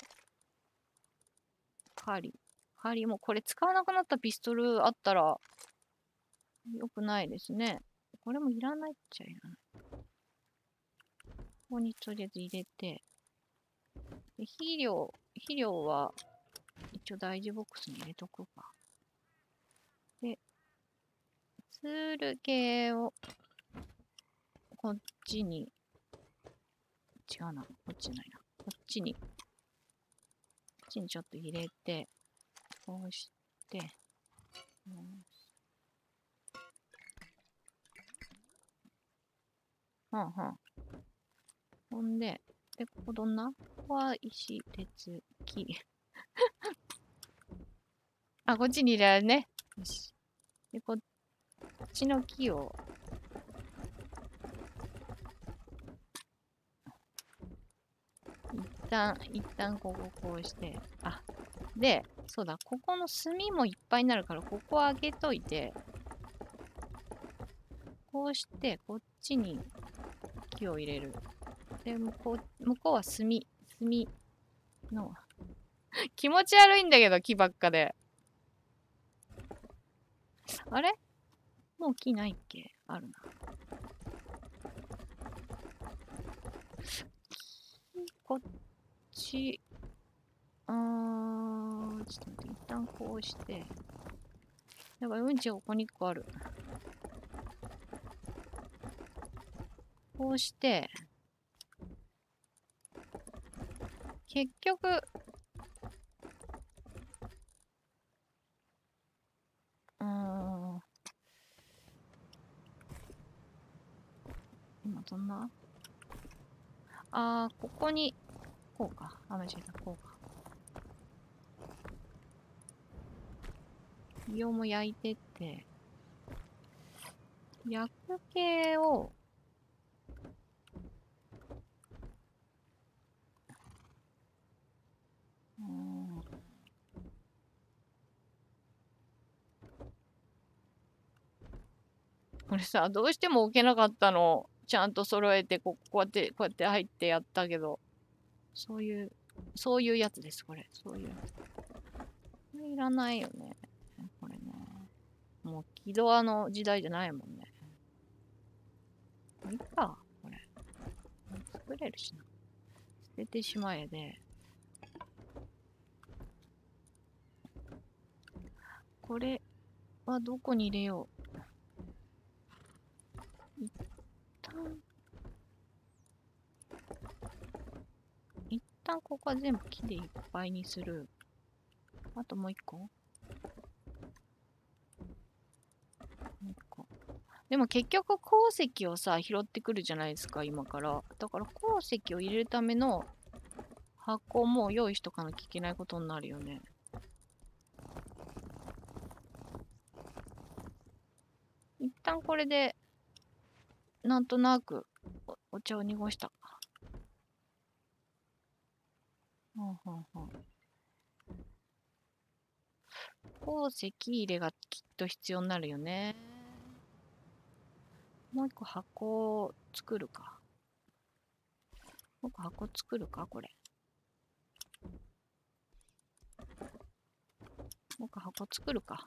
針。針もこれ使わなくなったピストルあったらよくないですね。これもいらないっちゃいらない。ここにとりあえず入れて、で肥料、肥料は一応大事ボックスに入れとくか。で、ツール系をこっちに、違うな、こっちじゃないな。こっちに、こっちにちょっと入れて、こうして、うん、はんはん。ほんで、で、ここどんな？ここは石、鉄、木。あ、こっちに入れられるね。よし。で、こっちの木を、一旦、一旦こここうして、あ、で、そうだ、ここの炭もいっぱいになるから、ここ開けといて、こうして、こっちに木を入れる。で、向こう、向こうは炭、炭の、気持ち悪いんだけど、木ばっかで。あれもう木ないっけ？あるな。こっち、あー、ちょっと待って、一旦こうして、 やばい、うんちがここにいっこある。こうして、結局、うーん、今どんなあー、ここに、こうか。あ、間違えた、こうか。硫黄も焼いてって、焼く系を、うーん、これさ、どうしても置けなかったの。ちゃんと揃えて、ここうやって、こうやって入ってやったけど、そういう、そういうやつです、これ。そういうやつ。これいらないよね。これね。もう、木戸アの時代じゃないもんね。いいか、これ。作れるしな。捨ててしまえで。これはどこに入れよう。一旦、一旦ここは全部木でいっぱいにする。あともう一個もう一個。でも結局鉱石をさ、拾ってくるじゃないですか、今から。だから鉱石を入れるための箱も用意しとかなきゃいけないことになるよね。一旦これで、なんとなくお、お茶を濁したか。ほんほんほん。鉱石入れがきっと必要になるよね。もう一個箱を作るか。もう一個箱作るか、これ。もう一個箱作るか。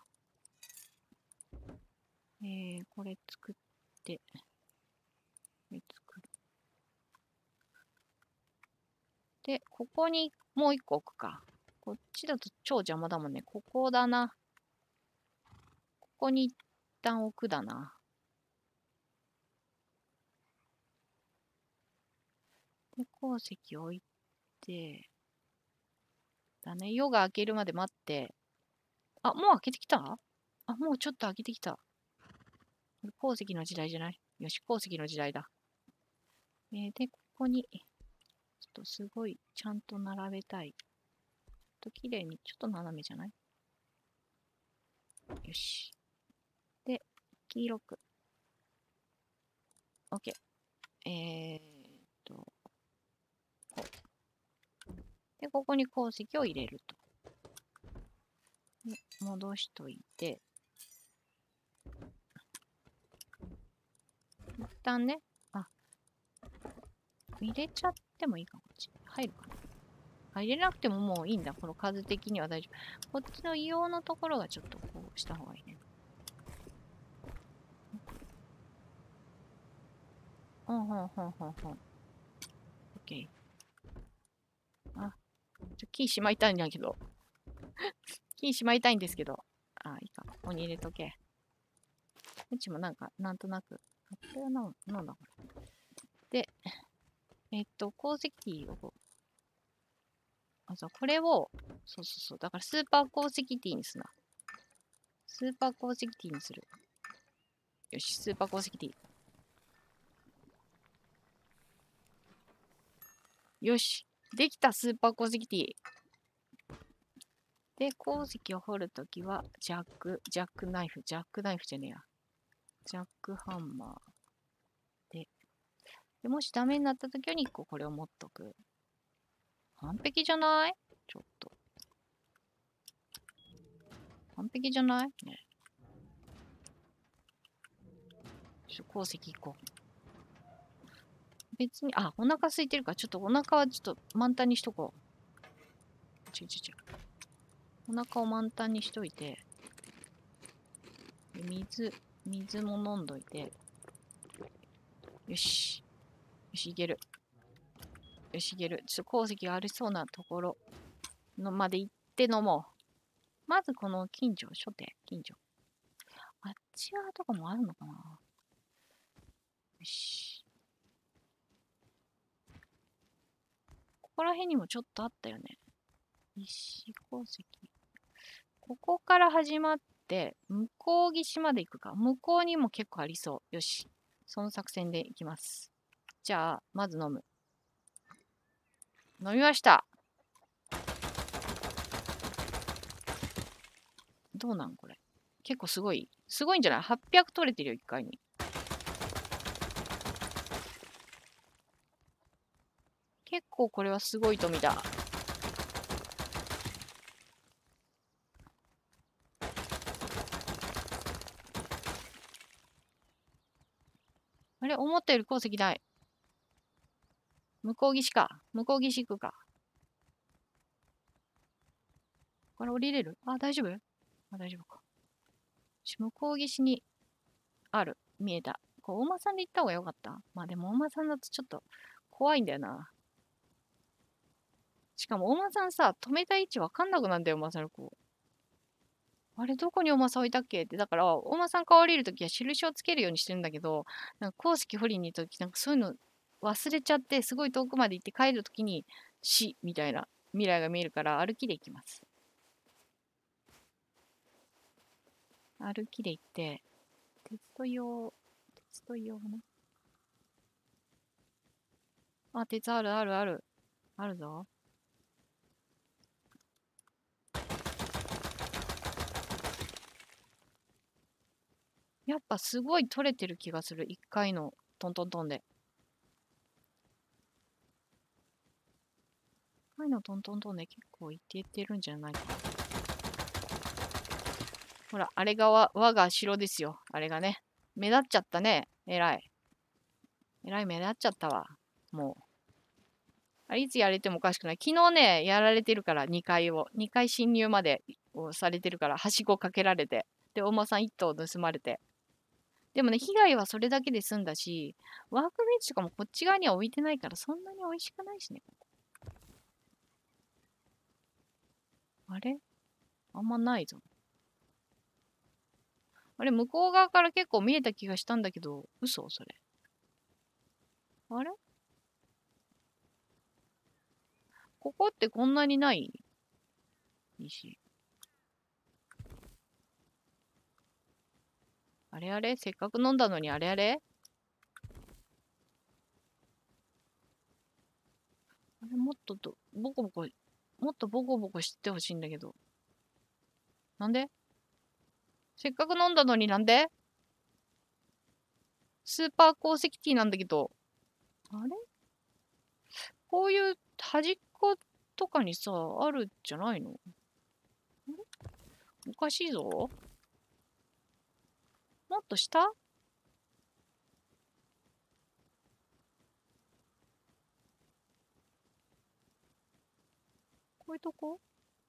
えー、これ作って、これ作る。で、ここにもう一個置くか。こっちだと超邪魔だもんね。ここだな。ここに一旦置くだな。で、鉱石置いて、だね。夜が明けるまで待って。あ、もう開けてきたあ、もうちょっと開けてきた。鉱石の時代じゃない？よし、鉱石の時代だ。えー、で、ここに、ちょっとすごい、ちゃんと並べたい。ちょっと綺麗に、ちょっと斜めじゃない？よし。で、黄色く。OK。えーっと、こう。で、ここに鉱石を入れると。で戻しといて、一旦ね、あ、入れちゃってもいいかもしれない。入るかな。あ、入れなくてももういいんだ。この数的には大丈夫。こっちの硫黄のところがちょっとこうした方がいいね。ほんほんほんほんほん。OK。あ、ちょ、キーしまいたいんだけど。キーしまいたいんですけど。あ、いいか。ここに入れとけ。うちもなんか、なんとなく。これはなんなんだこれ。で、えっと、鉱石ティーを、あ、そう、これを、そうそうそう。だからスーパー鉱石ティーにすな。スーパー鉱石ティーにする。よし、スーパー鉱石ティー。よし。できた、スーパー鉱石ティー。で、鉱石を掘るときは、ジャック、ジャックナイフ、ジャックナイフじゃねえや。ジャックハンマーで。でもしダメになったときはにいっここれを持っとく。完璧じゃない？ちょっと。完璧じゃないね。ちょっと鉱石いこう。別に、あ、お腹空いてるから、ちょっとお腹はちょっと満タンにしとこう。ちょちょちょ。お腹を満タンにしといて、で水、水も飲んどいて。よし。よし、いける。よし、いける。ちょっと鉱石がありそうなところのまで行って飲もう。まずこの近所、初手、近所。 ち側とかもあるのかな。よし。ここら辺にもちょっとあったよね。石鉱石。ここから始まって、向こう岸まで行くか。向こうにも結構ありそう。よし。その作戦で行きます。じゃあ、まず飲む。飲みました。どうなんこれ。結構すごい。すごいんじゃない ?はっぴゃく 取れてるよ、いっかいに。結構これはすごい富だ。あれ思ったより鉱石ない。向こう岸か。向こう岸行くか。これ降りれるあ、大丈夫あ、大丈夫か。向こう岸にある。見えた。こう、大間さんで行った方がよかった。まあでも大間さんだとちょっと怖いんだよな。しかも大間さんさ、止めた位置わかんなくなんだよ、まさるこう。あれ、どこにおまさ置いたっけって、だから、おまさんが降りるときは印をつけるようにしてるんだけど、なんか鉱石掘りに行ったとき、なんかそういうの忘れちゃって、すごい遠くまで行って帰るときに死みたいな未来が見えるから歩きで行きます。歩きで行って、鉄と用、鉄と用ね。あ、鉄あるあるある。あるぞ。やっぱすごい取れてる気がする。一回のトントントンで。一回のトントントンで結構いっていってるんじゃないかな。ほら、あれがわ我が城ですよ。あれがね。目立っちゃったね。えらい。えらい目立っちゃったわ。もう。あれいつやれてもおかしくない。昨日ね、やられてるから、にかいを。にかい侵入までをされてるから、はしごかけられて。で、お馬さんいっ頭盗まれて。でもね、被害はそれだけで済んだし、ワークベンチとかもこっち側には置いてないから、そんなに美味しくないしね。あれあんまないぞ。あれ、向こう側から結構見えた気がしたんだけど、嘘それ。あれここってこんなにない石。あれあれせっかく飲んだのにあれあれあれもっとと、ボコボコ、もっとボコボコしてほしいんだけど。なんでせっかく飲んだのになんでスーパー鉱石ティーなんだけど。あれこういう端っことかにさ、あるんじゃないのおかしいぞ。もっと下こういうとこ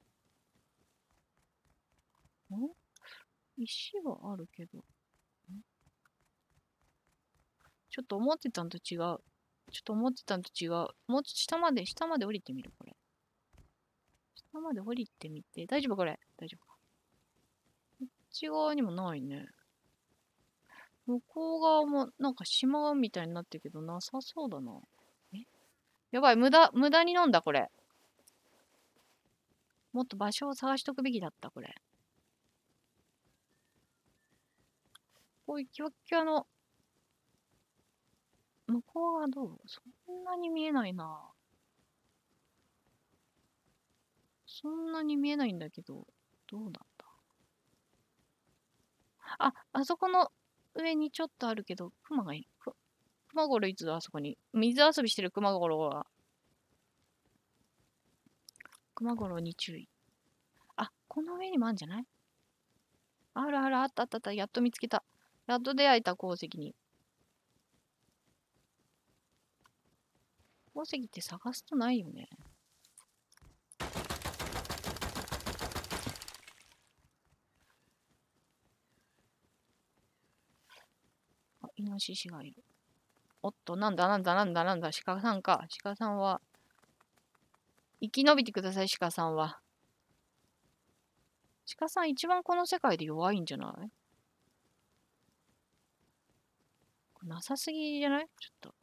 ん石はあるけど。ちょっと思ってたんと違う。ちょっと思ってたんと違う。もうちょっと下まで、下まで降りてみる、これ。下まで降りてみて。大丈夫これ。大丈夫か。こっち側にもないね。向こう側もなんか島みたいになってるけど、なさそうだな。えやばい、無駄、無駄に飲んだ、これ。もっと場所を探しとくべきだった、これ。こういうキワッキワの、向こうはどうそんなに見えないな。そんなに見えないんだけど、どうなんだあ、あそこの上にちょっとあるけど、クマがいる。く熊五郎いつあそこに。水遊びしてる熊五郎は、熊五郎に注意。あ、この上にもあるんじゃないあるある、あったあったあった。やっと見つけた。やっと出会えた鉱石に。宝石って探すとないよね。あ、イノシシがいる。おっと、なんだなんだなんだなんだ、鹿さんか。鹿さんは、生き延びてください、鹿さんは。鹿さん一番この世界で弱いんじゃないなさすぎじゃない？ちょっと。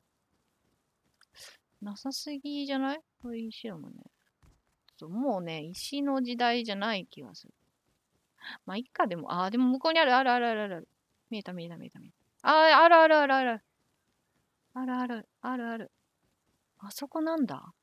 なさすぎじゃない？これ石だもんね。ちょっともうね、石の時代じゃない気がする。まあ、いっか、でも、ああ、でも向こうにある、あるあるあるある。見えた見えた見えた見えた。ああ、あるあるあるある。あるある、あるある。あそこなんだ？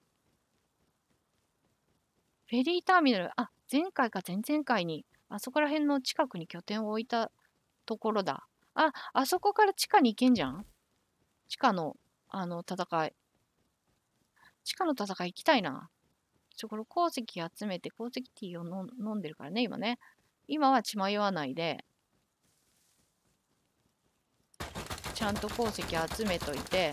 フェリーターミナル。あ、前回か前々回に、あそこら辺の近くに拠点を置いたところだ。あ、あそこから地下に行けんじゃん？地下の、あの、戦い。地下の戦い行きたいな。ちょ、これ鉱石集めて、鉱石ティーを飲ん飲んでるからね、今ね。今は血迷わないで、ちゃんと鉱石集めといて、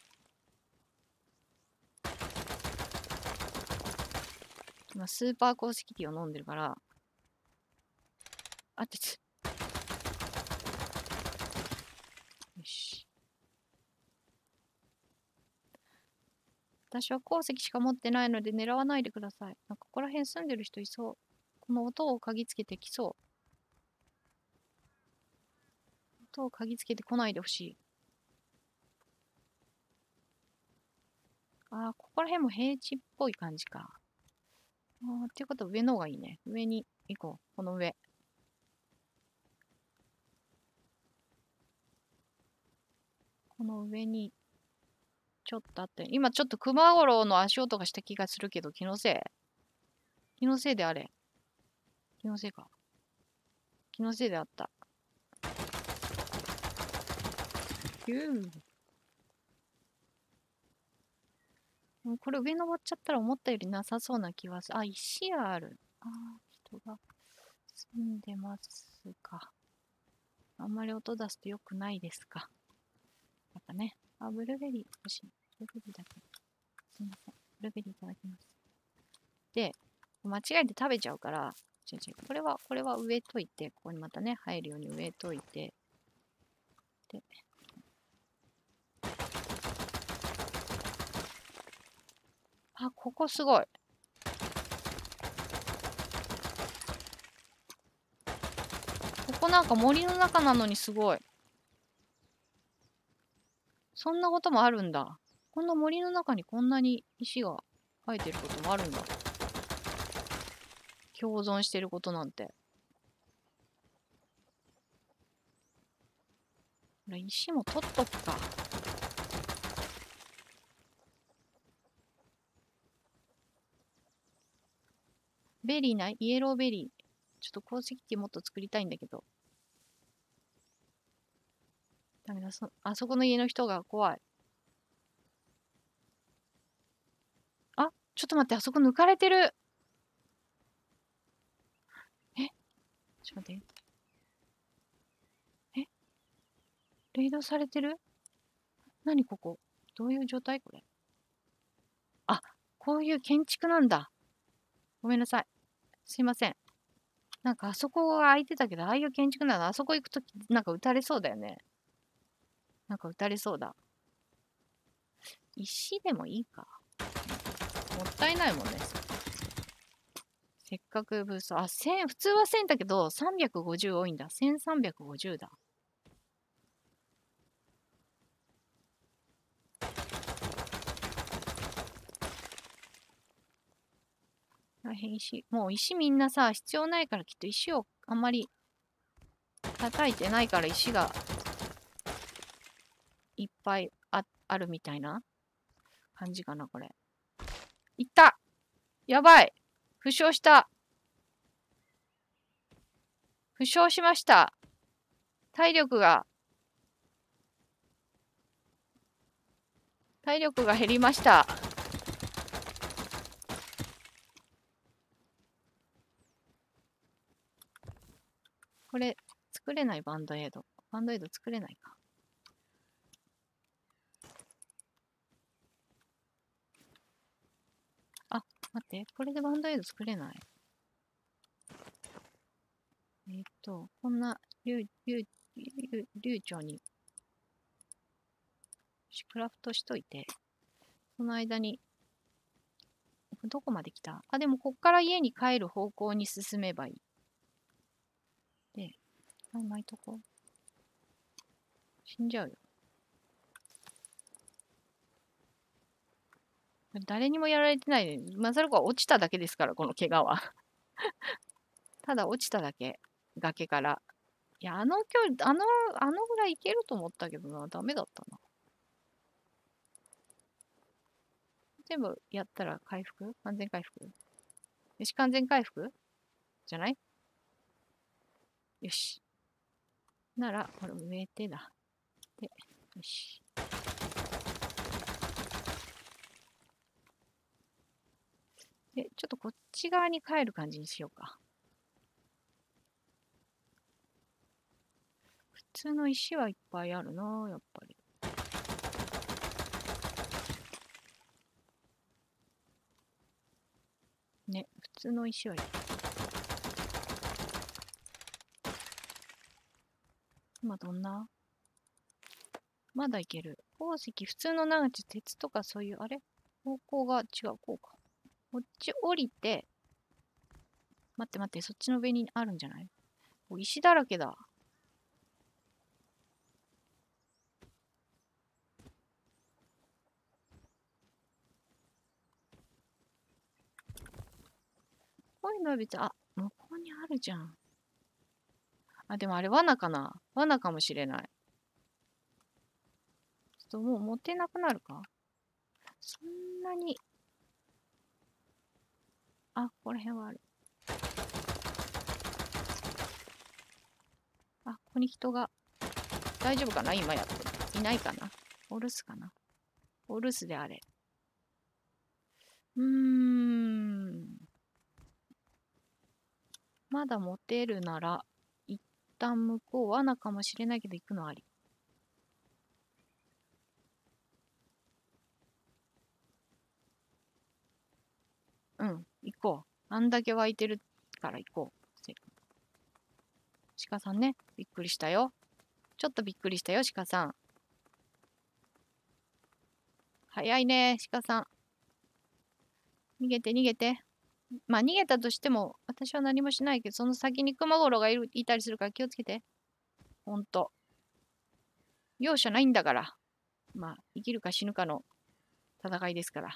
今スーパー鉱石ティーを飲んでるから、あってつ。よし。私は鉱石しか持ってないので狙わないでください。なんかここら辺住んでる人いそう。この音を嗅ぎつけてきそう。音を嗅ぎつけてこないでほしい。ああ、ここら辺も平地っぽい感じか。ああ、っていうことは上の方がいいね。上に行こう。この上。この上にちょっとあって。今ちょっと熊五郎の足音がした気がするけど、気のせい？気のせいであれ。気のせいか。気のせいであった。ヒュー。もうこれ上登っちゃったら思ったよりなさそうな気はする。あ、石がある。ああ、人が住んでますか。あんまり音出すと良くないですか。やっぱね。あ、ブルーベリー欲しい。ブルーベリーだけ。すいません。ブルーベリーいただきます。で、間違えて食べちゃうから、違う違う。これは、これは植えといて、ここにまたね、入るように植えといて、で、あ、ここすごい。ここなんか森の中なのにすごい。そんなこともあるんだ。こんな森の中にこんなに石が生えてることもあるんだ。共存してることなんて。これ石も取っとくか。ベリーない？イエローベリー。ちょっと鉱石ティーもっと作りたいんだけど。ダメだ、そ、あそこの家の人が怖い。あ、ちょっと待って、あそこ抜かれてる。え、ちょっと待って。え、レイドされてる？何ここ？どういう状態これ？あ、こういう建築なんだ。ごめんなさい。すいません。なんかあそこが空いてたけど、ああいう建築なの？あそこ行くとき、なんか撃たれそうだよね。なんか撃たれそうだ。石でもいいか。もったいないもんね。せっかくブースト。あ、せん、普通はせんだけど、さんびゃくごじゅう多いんだ。せんさんびゃくごじゅうだ。大変石。もう石みんなさ、必要ないからきっと石をあんまり叩いてないから石がいっぱい あ, あるみたいな感じかな、これ。いった！やばい！負傷した！負傷しました。体力が、体力が減りました。これ、作れないバンドエイド。バンドエイド作れないか。あ、待って。これでバンドエイド作れない？えーっと、こんな流、流、流、流暢にクラフトしといて、その間に、どこまで来た？あ、でもこっから家に帰る方向に進めばいい。で、あ、巻いとこう。 死んじゃうよ。誰にもやられてないね。まさる子は落ちただけですから、この怪我は。ただ落ちただけ。崖から。いや、あの距離、あの、あのぐらいいけると思ったけどな。ダメだったな。全部やったら回復完全回復よし、完全回復じゃないよし。なら、これ植えてだ。で、よし。で、ちょっとこっち側に帰る感じにしようか。普通の石はいっぱいあるな、やっぱり。ね、普通の石はいっぱい。今どんなまだいける。鉱石、普通の長地、鉄とかそういう、あれ方向が違う、こうか。こっち降りて、待って待って、そっちの上にあるんじゃない石だらけだ。こういうのは別に、あ、向こうにあるじゃん。あ、でもあれ罠かな罠かもしれない。ちょっともう持てなくなるかそんなに。あ、ここら辺はある。あ、ここに人が。大丈夫かな今やってる。いないかなお留守かなお留守であれ。うーん。まだ持てるなら、一旦向こう罠かもしれないけど行くのあり。うん、行こう。あんだけ湧いてるから行こう。鹿さんね、びっくりしたよ。ちょっとびっくりしたよ、鹿さん。早いね、鹿さん。逃げて逃げて。まあ逃げたとしても、私は何もしないけど、その先に熊五郎がいるいたりするから気をつけて。ほんと。容赦ないんだから。まあ、生きるか死ぬかの戦いですから。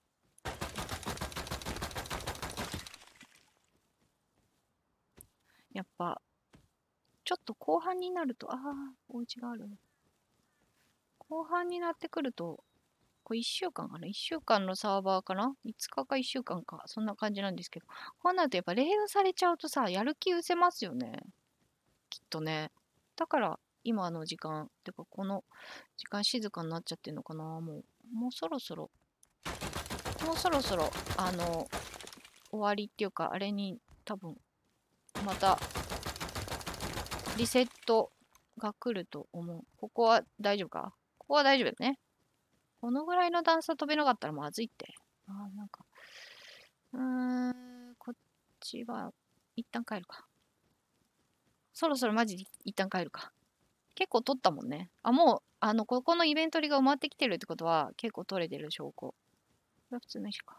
やっぱ、ちょっと後半になると、ああ、お家がある。後半になってくると、これいっしゅうかんかな ?いっ 週間のサーバーかな ?いつ 日かいっしゅうかんか。そんな感じなんですけど。こうなるとやっぱレイドされちゃうとさ、やる気失せますよね。きっとね。だから、今の時間、てかこの時間静かになっちゃってるのかなもう、もうそろそろ、もうそろそろ、あの、終わりっていうか、あれに多分、また、リセットが来ると思う。ここは大丈夫かここは大丈夫だね。このぐらいの段差飛べなかったらまずいって。あーなんか、うーん、こっちは、一旦帰るか。そろそろマジで一旦帰るか。結構取ったもんね。あ、もう、あの、ここのイベントリが埋まってきてるってことは、結構取れてる証拠。これは普通の石か。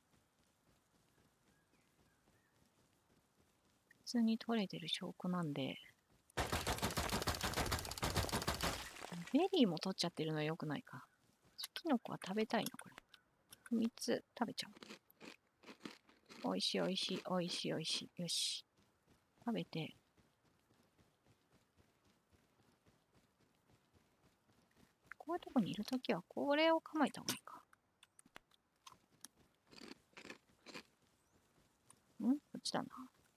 普通に取れてる証拠なんで、ベリーも取っちゃってるのは良くないか。キノコは食べたいな、これ。みっつ食べちゃう。おいしいおいしい、おいしいおいしい。よし。食べて。こういうとこにいるときは、これを構えた方がいいか。んこっちだな。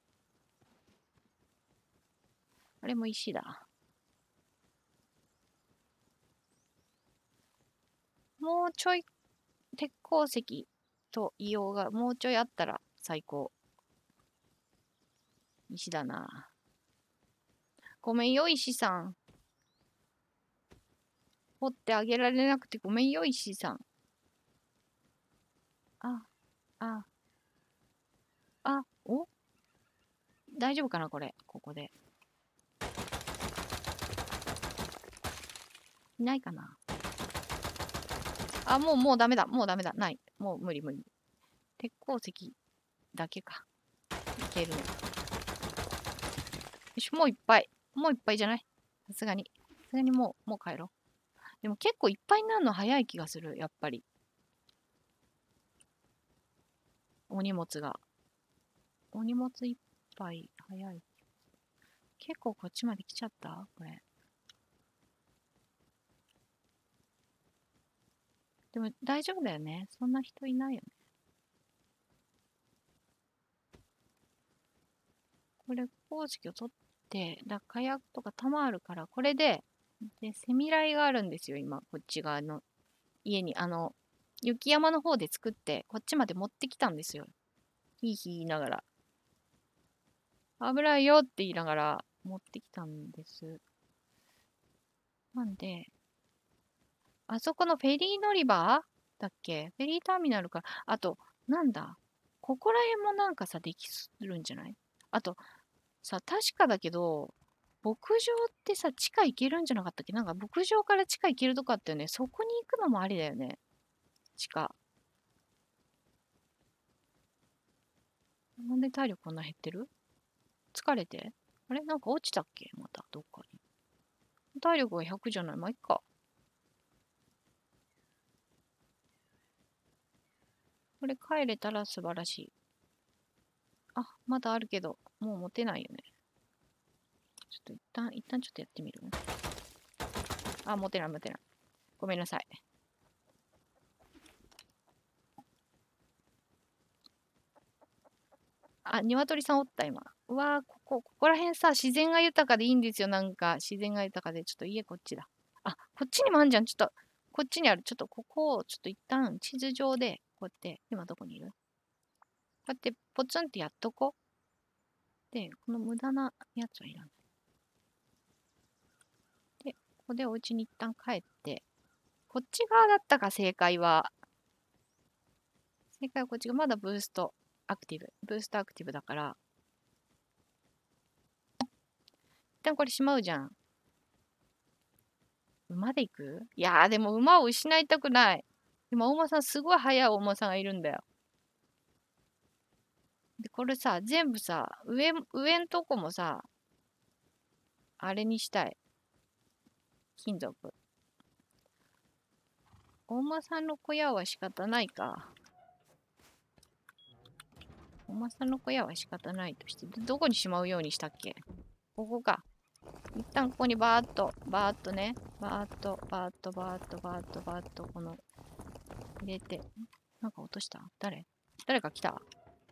あれも石だ。もうちょい鉄鉱石と硫黄がもうちょいあったら最高。石だな。ごめんよ、石さん。掘ってあげられなくてごめんよ、石さん。あ、あ、あ、お大丈夫かなこれ。ここで。いないかなあ、もう、もうダメだ。もうダメだ。ない。もう無理無理。鉄鉱石だけか。いけるね。よし、もういっぱい。もういっぱいじゃないさすがに。 すがにもう、もう帰ろう。でも結構いっぱいになるの早い気がする、やっぱり。お荷物が。お荷物いっぱい早い。結構こっちまで来ちゃったこれ。でも大丈夫だよね。そんな人いないよね。これ、鉱石を取って、だ火薬とか弾あるから、これで、で、セミライがあるんですよ、今、こっち側の家に。あの、雪山の方で作って、こっちまで持ってきたんですよ。ひいひい言いながら。危ないよって言いながら持ってきたんです。なんで、あそこのフェリー乗り場だっけ、フェリーターミナルか。あと、なんだ、ここら辺もなんかさ、できするんじゃない？あと、さ、確かだけど、牧場ってさ、地下行けるんじゃなかったっけ？なんか牧場から地下行けるとこあったよね。そこに行くのもありだよね。地下。なんで体力こんな減ってる？疲れて？あれなんか落ちたっけまた、どっかに。体力がひゃくじゃない。まあ、いっか。これ帰れたら素晴らしい。あ、まだあるけど、もう持てないよね。ちょっと一旦、一旦ちょっとやってみるね。あ、持てない持てない。ごめんなさい。あ、鶏さんおった、今。うわー、ここ、ここら辺さ、自然が豊かでいいんですよ。なんか、自然が豊かで。ちょっと家こっちだ。あ、こっちにもあんじゃん。ちょっと、こっちにある。ちょっと、ここを、ちょっと一旦、地図上で、こうやって、今どこにいる？こうやって、ポツンってやっとこう。で、この無駄なやつはいらない。で、ここでお家に一旦帰って、こっち側だったか、正解は。正解はこっちがまだブーストアクティブ。ブーストアクティブだから、一旦これしまうじゃん。馬で行く？いやー、でも馬を失いたくない。今、大間さん、すごい速い大間さんがいるんだよ。で、これさ、全部さ、上、上んとこもさ、あれにしたい。金属。大間さんの小屋は仕方ないか。大間さんの小屋は仕方ないとして、でどこにしまうようにしたっけ？ここか。一旦ここにバーっと、バーっとね、バーっと、バーっと、バーっと、バーっと、バーっと、この、入れて、なんか落とした？誰？誰か来た？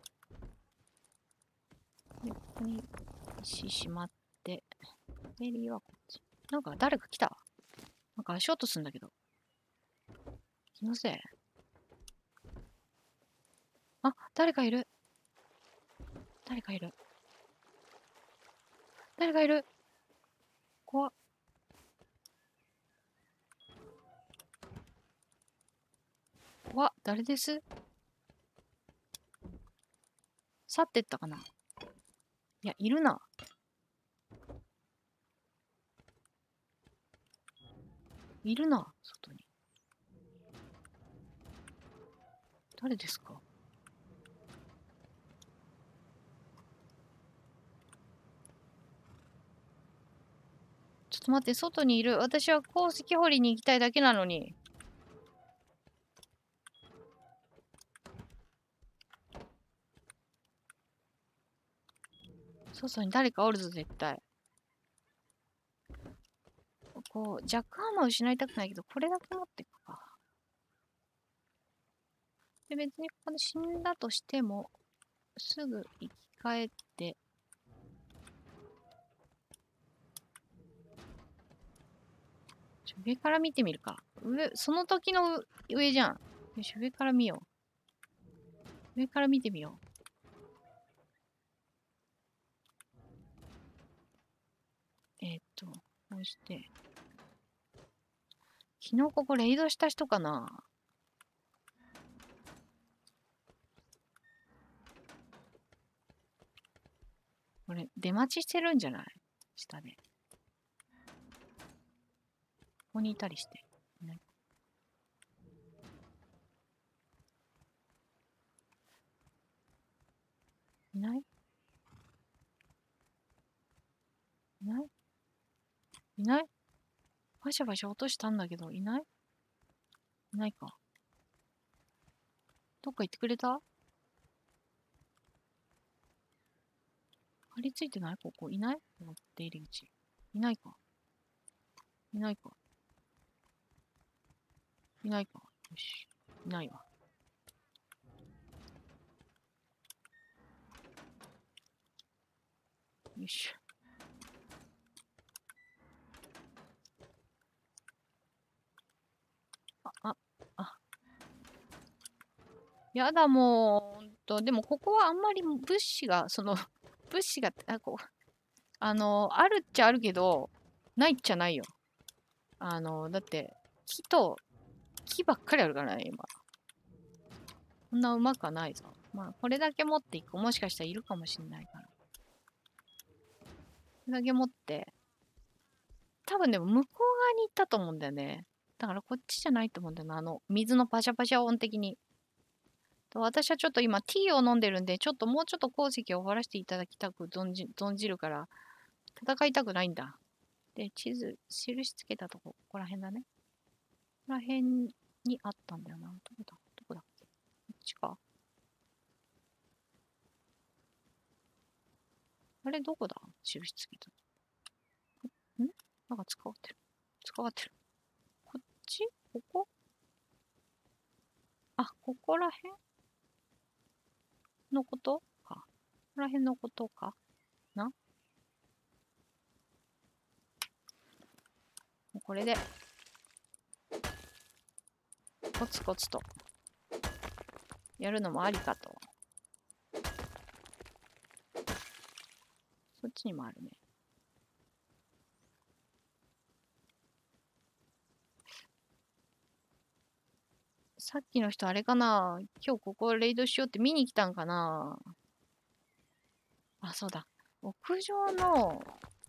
で、ここに石しまって、フェリーはこっち。なんか誰か来た？なんか足音すんだけど。気のせい？あ、誰かいる。誰かいる。誰かいる。怖っ。怖っ。誰です？去ってったかな？いや、いるな。いるな、外に。誰ですか？ちょっと待って、外にいる。私は鉱石掘りに行きたいだけなのに。外に誰かおるぞ、絶対。こう、ジャックハンマー失いたくないけど、これだけ持っていくか。で、別にここで死んだとしても、すぐ生き返って、上から見てみるか。上、その時の上じゃん。よし、上から見よう。上から見てみよう。えーっと、こうして。昨日ここレイドした人かな？これ、出待ちしてるんじゃない？下で。ここにいたりして。ね、いない？いない？いない？ バシャバシャ落としたんだけど、いないいないか。どっか行ってくれた？張り付いてないここ。いない？出入り口。いないか。いないか。いないか。よし。いないわ。よいしょ。あ、あ、あ。やだ、もう、ほんと。でも、ここはあんまり物資が、その、物資が、あ、こう、あの、あるっちゃあるけど、ないっちゃないよ。あの、だって、木と、木ばっかりあるからね、今。こんなうまくはないぞ。まあ、これだけ持っていく。もしかしたらいるかもしれないから。これだけ持って、多分でも向こう側に行ったと思うんだよね。だからこっちじゃないと思うんだよな。あの、水のパシャパシャ音的に。と私はちょっと今、ティーを飲んでるんで、ちょっともうちょっと鉱石を掘らせていただきたく存じ存じるから、戦いたくないんだ。で、地図、印つけたとこ、ここら辺だね。ここら辺にあったんだよな。どこだどこだっけ？こっちか。あれ、どこだ印つけた。んなんか使わってる。使わってる。こっちここあ、ここら辺のことか。ここら辺のことかな。これで、コツコツと、やるのもありかと。そっちにもあるね。さっきの人あれかな？今日ここレイドしようって見に来たんかな？あ、そうだ。屋上の、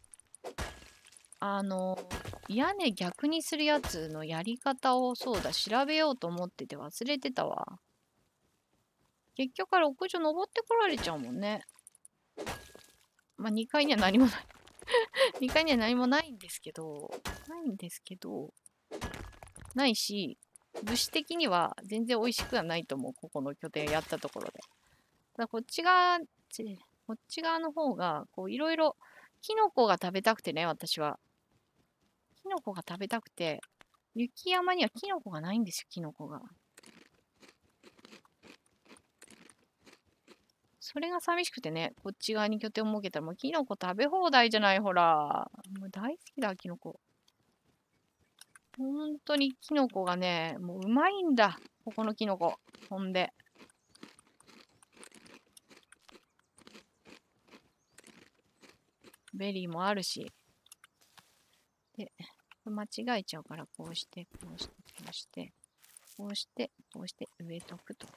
あの、屋根逆にするやつのやり方をそうだ、調べようと思ってて忘れてたわ。結局から屋上登ってこられちゃうもんね。まあ、にかいには何もない。にかいには何もないんですけど、ないんですけど、ないし、物資的には全然美味しくはないと思う。ここの拠点やったところで。だからこっち側、ちこっち側の方が、こういろいろ、キノコが食べたくてね、私は。キノコが食べたくて、雪山にはキノコがないんですよ、キノコが。それが寂しくてね、こっち側に拠点を設けたらもうキノコ食べ放題じゃない、ほら。もう大好きだ、キノコ。本当にキノコがね、もううまいんだ。ここのキノコ。ほんで。ベリーもあるし。で、間違えちゃうから、こうして、こうして、こうして、こうして、こうして植えとくと。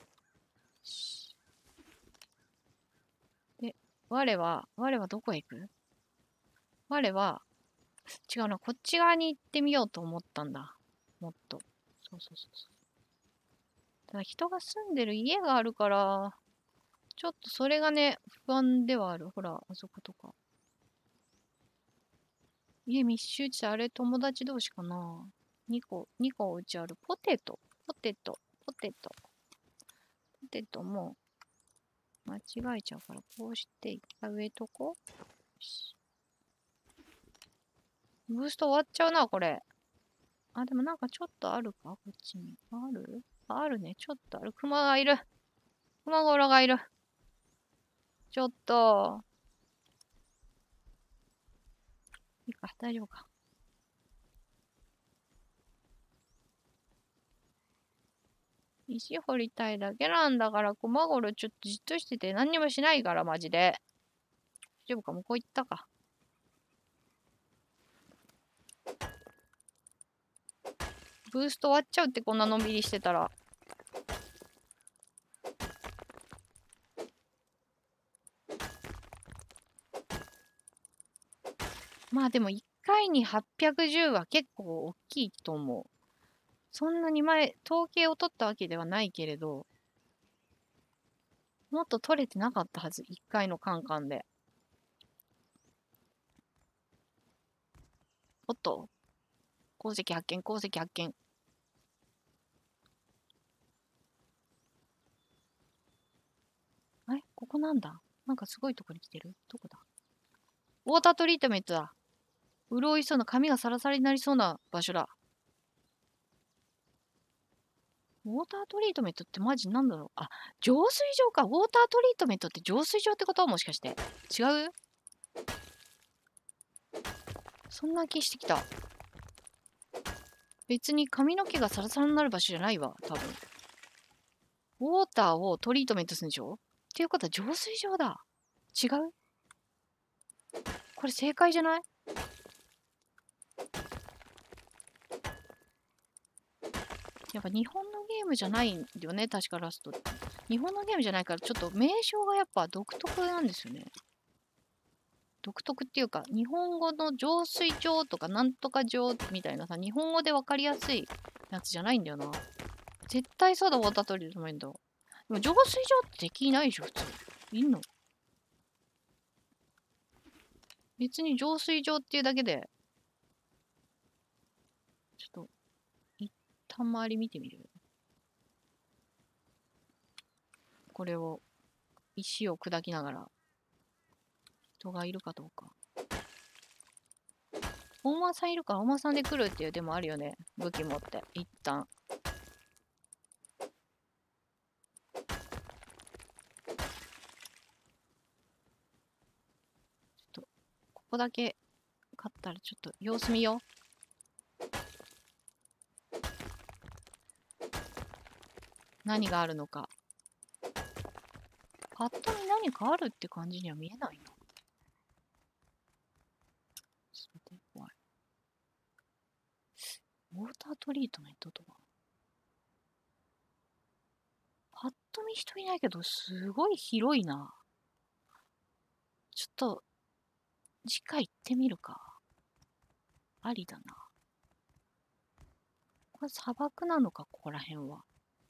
で、我は、我はどこへ行く？我は、違うな、こっち側に行ってみようと思ったんだ。もっと。そうそうそうそう。ただ人が住んでる家があるから、ちょっとそれがね、不安ではある。ほら、あそことか。家密集地、あれ友達同士かな？ に 個、にこうちある。ポテト、ポテト、ポテト。ポテトも間違えちゃうから、こうして一回植えとこう。ブースト終わっちゃうな、これ。あ、でもなんかちょっとあるかこっちに。あるあるね。ちょっとある。熊がいる。熊ゴロがいる。ちょっと。いいか、大丈夫か。石掘りたいだけなんだから、熊ゴロちょっとじっとしてて何にもしないから、マジで。大丈夫か、向こう行ったか。ブースト終わっちゃうって、こんなのんびりしてたら。まあでもいっかいにはっぴゃくじゅうは結構大きいと思う。そんなに前、統計を取ったわけではないけれど、もっと取れてなかったはず。いっかいのカンカンで。おっと鉱石発見、鉱石発見。え、ここなんだ。なんかすごいとこに来てる。どこだ。ウォータートリートメントだ。潤いそうな、髪がサラサラになりそうな場所だ。ウォータートリートメントってマジなんだろう。あ、浄水場か。ウォータートリートメントって浄水場ってこと？もしかして。違う？そんな気してきた。別に髪の毛がサラサラになる場所じゃないわ、多分。ウォーターをトリートメントするんでしょ？っていうことは浄水場だ。違う？これ正解じゃない？やっぱ日本のゲームじゃないんだよね、確かラストって。日本のゲームじゃないから、ちょっと名称がやっぱ独特なんですよね。独特っていうか、日本語の浄水場とかなんとか場みたいなさ、日本語で分かりやすいやつじゃないんだよな。絶対そうだ、ウォータートリートメント。でも浄水場って敵いないでしょ、普通。いんの？別に浄水場っていうだけで、ちょっと、一旦周り見てみる。これを、石を砕きながら、人がいるかどうか。お馬さんいるから、お馬さんで来るっていう手もあるよね。武器持って、一旦。ちょっと、ここだけ買ったらちょっと様子見よう。何があるのか。パッと見何かあるって感じには見えないな。ちょっと待って、怖い。ウォータートリートメントとか。パッと見人いないけど、すごい広いな。ちょっと、次回行ってみるか。ありだな。これ砂漠なのか、ここら辺は。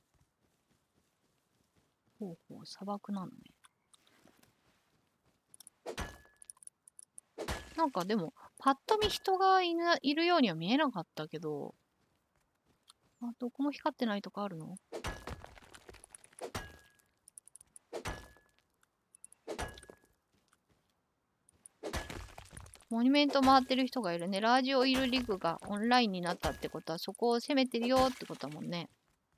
ほうほう、砂漠なのね。なんかでも、パッと見人がいな、いるようには見えなかったけど、あ、どこも光ってないとかあるの？モニュメント回ってる人がいるね。ラージオイルリグがオンラインになったってことは、そこを攻めてるよってことだもんね。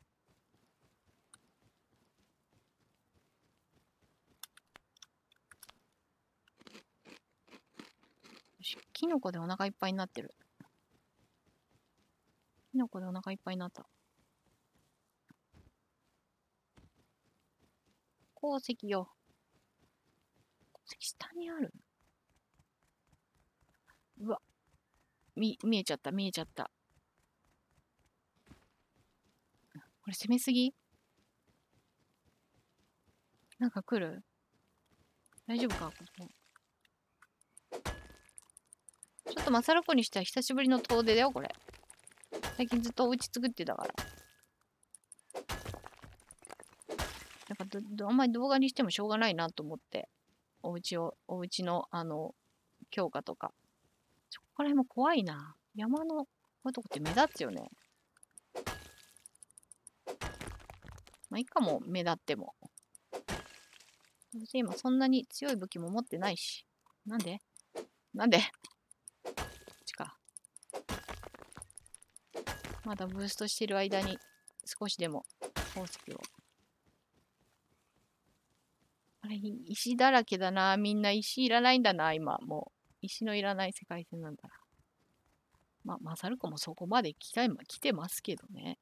よし、キノコでお腹いっぱいになってる。キノコでお腹いっぱいになった。鉱石よ。鉱石下にある。うわ、み、見えちゃった、見えちゃった。これ攻めすぎ？なんか来る？大丈夫かここ。ちょっとマサルコにしては久しぶりの遠出だよ、これ。最近ずっとお家作ってたから。やっぱど、ど、あんまり動画にしてもしょうがないなと思って。お家を、お家の、あの、強化とか。そこら辺も怖いな。山の、こういうとこって目立つよね。まあ、いいかも、目立っても。私今そんなに強い武器も持ってないし。なんでなんでこっちか。まだブーストしてる間に少しでも宝石を。あれ、石だらけだな。みんな石いらないんだな、今。もう。石のいらない世界線なんだな。まあ、マサルコもそこまで来た来てますけどね。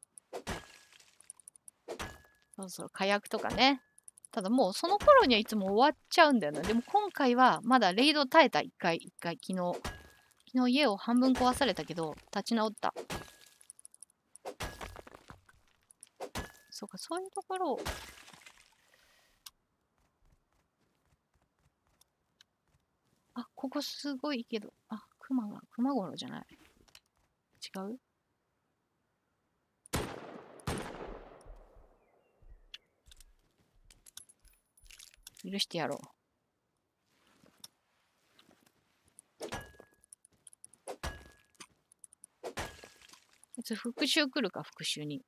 そうそう、火薬とかね。ただもうその頃にはいつも終わっちゃうんだよな。でも今回はまだレイド耐えた、一回、一回、昨日。昨日家を半分壊されたけど、立ち直った。そうか、そういうところを。あ、ここすごいけど。あ、熊が、熊五郎じゃない。違う？許してやろう。 つ復讐来るか、復讐に。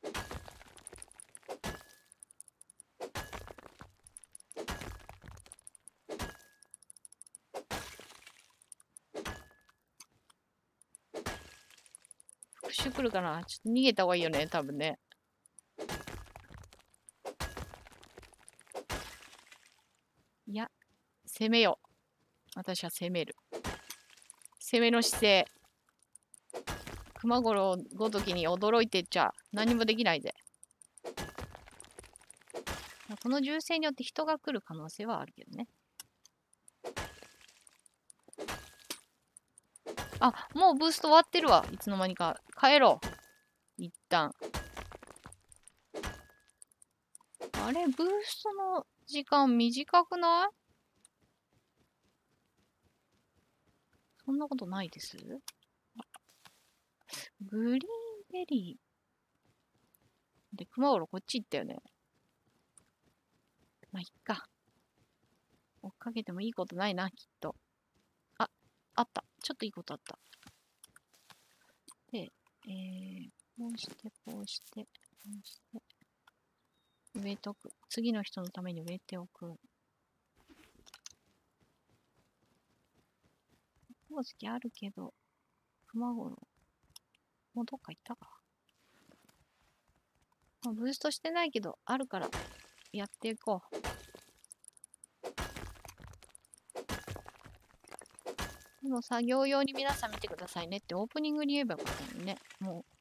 復讐来るかな。ちょっと逃げた方がいいよね、多分ね。いや、攻めよう。私は攻める。攻めの姿勢。熊五郎ごときに驚いてっちゃ何もできないぜ。この銃声によって人が来る可能性はあるけどね。あ、もうブースト終わってるわ。いつの間にか。帰ろう。一旦。あれ、ブーストの時間短くない？そんなことないです。グリーンベリー。で、熊五郎こっち行ったよね。まあ、いっか。追っかけてもいいことないな、きっと。あ、あった。ちょっといいことあった。で、えー、こうして、こうして、こうして、植えとく。次の人のために植えておく。宝石あるけど、熊五郎。もうどっか行ったか。まあ、ブーストしてないけど、あるから、やっていこう。でも作業用に皆さん見てくださいねってオープニングに言えばよかったのにね。もう。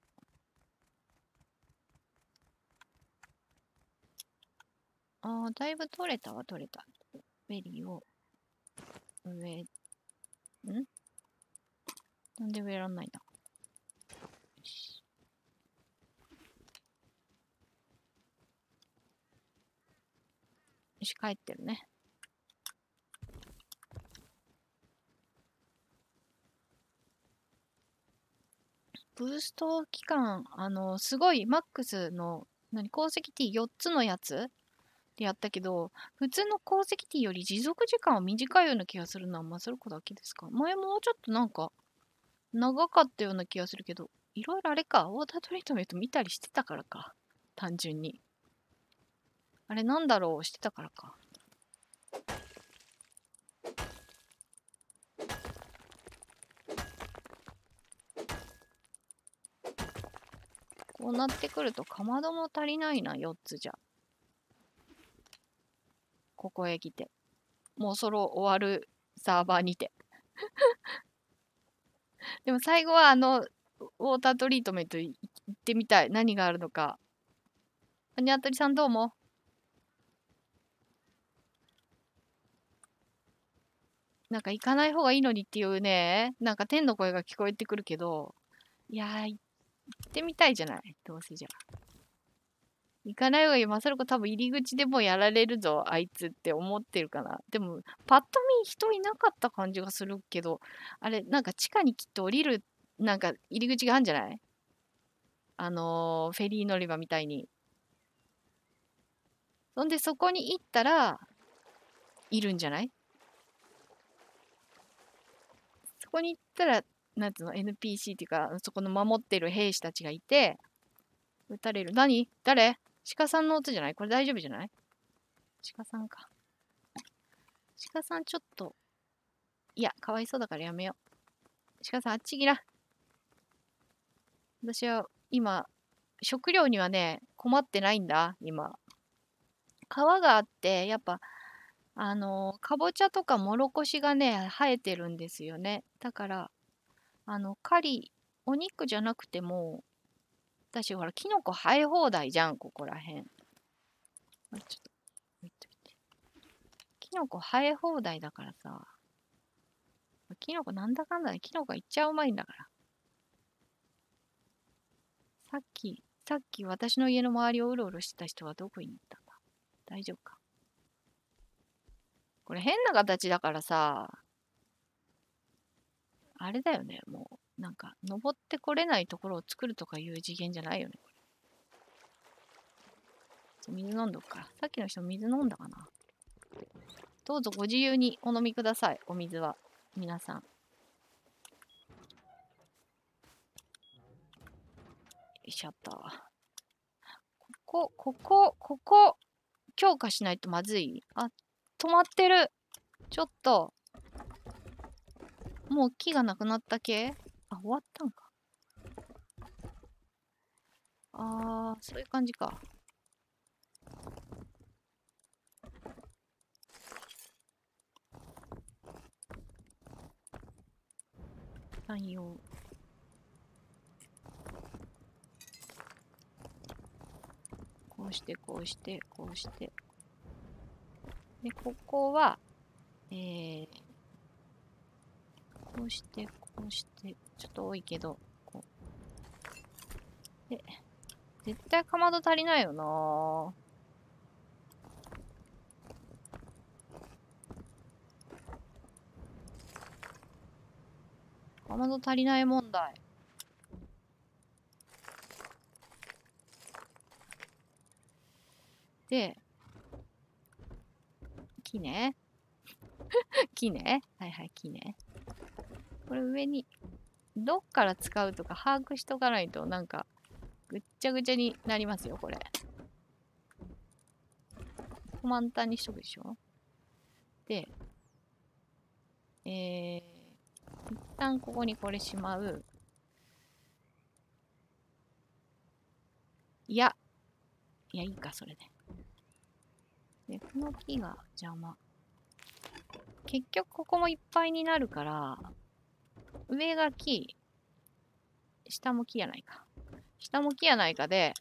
ああ、だいぶ取れたわ、取れた。ベリーを植え、んなんで植えらんないんだ。よし。よし、帰ってるね。ブースト期間、あの、すごいマックスの、何、鉱石 Tよっつのやつでやったけど、普通の鉱石 T より持続時間は短いような気がするのは、まあ、それこだけですか。前もうちょっとなんか、長かったような気がするけど、いろいろあれか、ウォータートリートメント見たりしてたからか。単純に。あれなんだろうしてたからか。こうなってくると、かまども足りないな、よっつじゃ。ここへ来て。もうそろ終わるサーバーにて。でも最後はあの、ウォータートリートメント行ってみたい。何があるのか。にゃとりさんどうも。なんか行かない方がいいのにっていうね、なんか天の声が聞こえてくるけど、いやー、行ってみたいじゃない。どうせじゃ。行かない方がいい。まさるこ多分入り口でもうやられるぞ、あいつって思ってるかな。でも、パッと見人いなかった感じがするけど、あれ、なんか地下にきっと降りる、なんか入り口があるんじゃない？あのーフェリー乗り場みたいに。そんでそこに行ったら、いるんじゃない？そこに行ったら、なんつうの、エヌピーシー っていうか、そこの守ってる兵士たちがいて、撃たれる。何？誰？鹿さんの音じゃない？これ大丈夫じゃない？鹿さんか。鹿さんちょっと、いや、かわいそうだからやめよう。鹿さんあっちぎら。私は今、食料にはね、困ってないんだ、今。川があって、やっぱ、あの、かぼちゃとかもろこしがね、生えてるんですよね。だから、あの、狩り、お肉じゃなくても、私、ほら、キノコ生え放題じゃん、ここらへん。あれちょっと、置いといて。キノコ生え放題だからさ、キノコなんだかんだで、キノコがいっちゃうまいんだから。さっき、さっき私の家の周りをうろうろしてた人はどこに行ったんだ？大丈夫か？これ変な形だからさ、あれだよね、もう、なんか、登ってこれないところを作るとかいう次元じゃないよね。水飲んどくから。さっきの人水飲んだかな？どうぞご自由にお飲みください、お水は。皆さん。 いしょっと。ここ、ここ、ここ、強化しないとまずい。あ、止まってる。ちょっと。もう木がなくなった系？あ、終わったんか。あー、そういう感じか。太陽。こうして、こうして、こうして。で、ここは、えー、こうして、こうして、ちょっと多いけど、こう。で、絶対かまど足りないよな。かまど足りない問題。で、木ね。木ね。はいはい、木ね。これ上に、どっから使うとか把握しとかないと、なんか、ぐっちゃぐちゃになりますよ、これ。満タンにしとくでしょ。で、えー、一旦ここにこれしまう。いや、いや、いいか、それで。で、この木が邪魔。結局ここもいっぱいになるから、上が木、下も木やないか。下も木やないかで、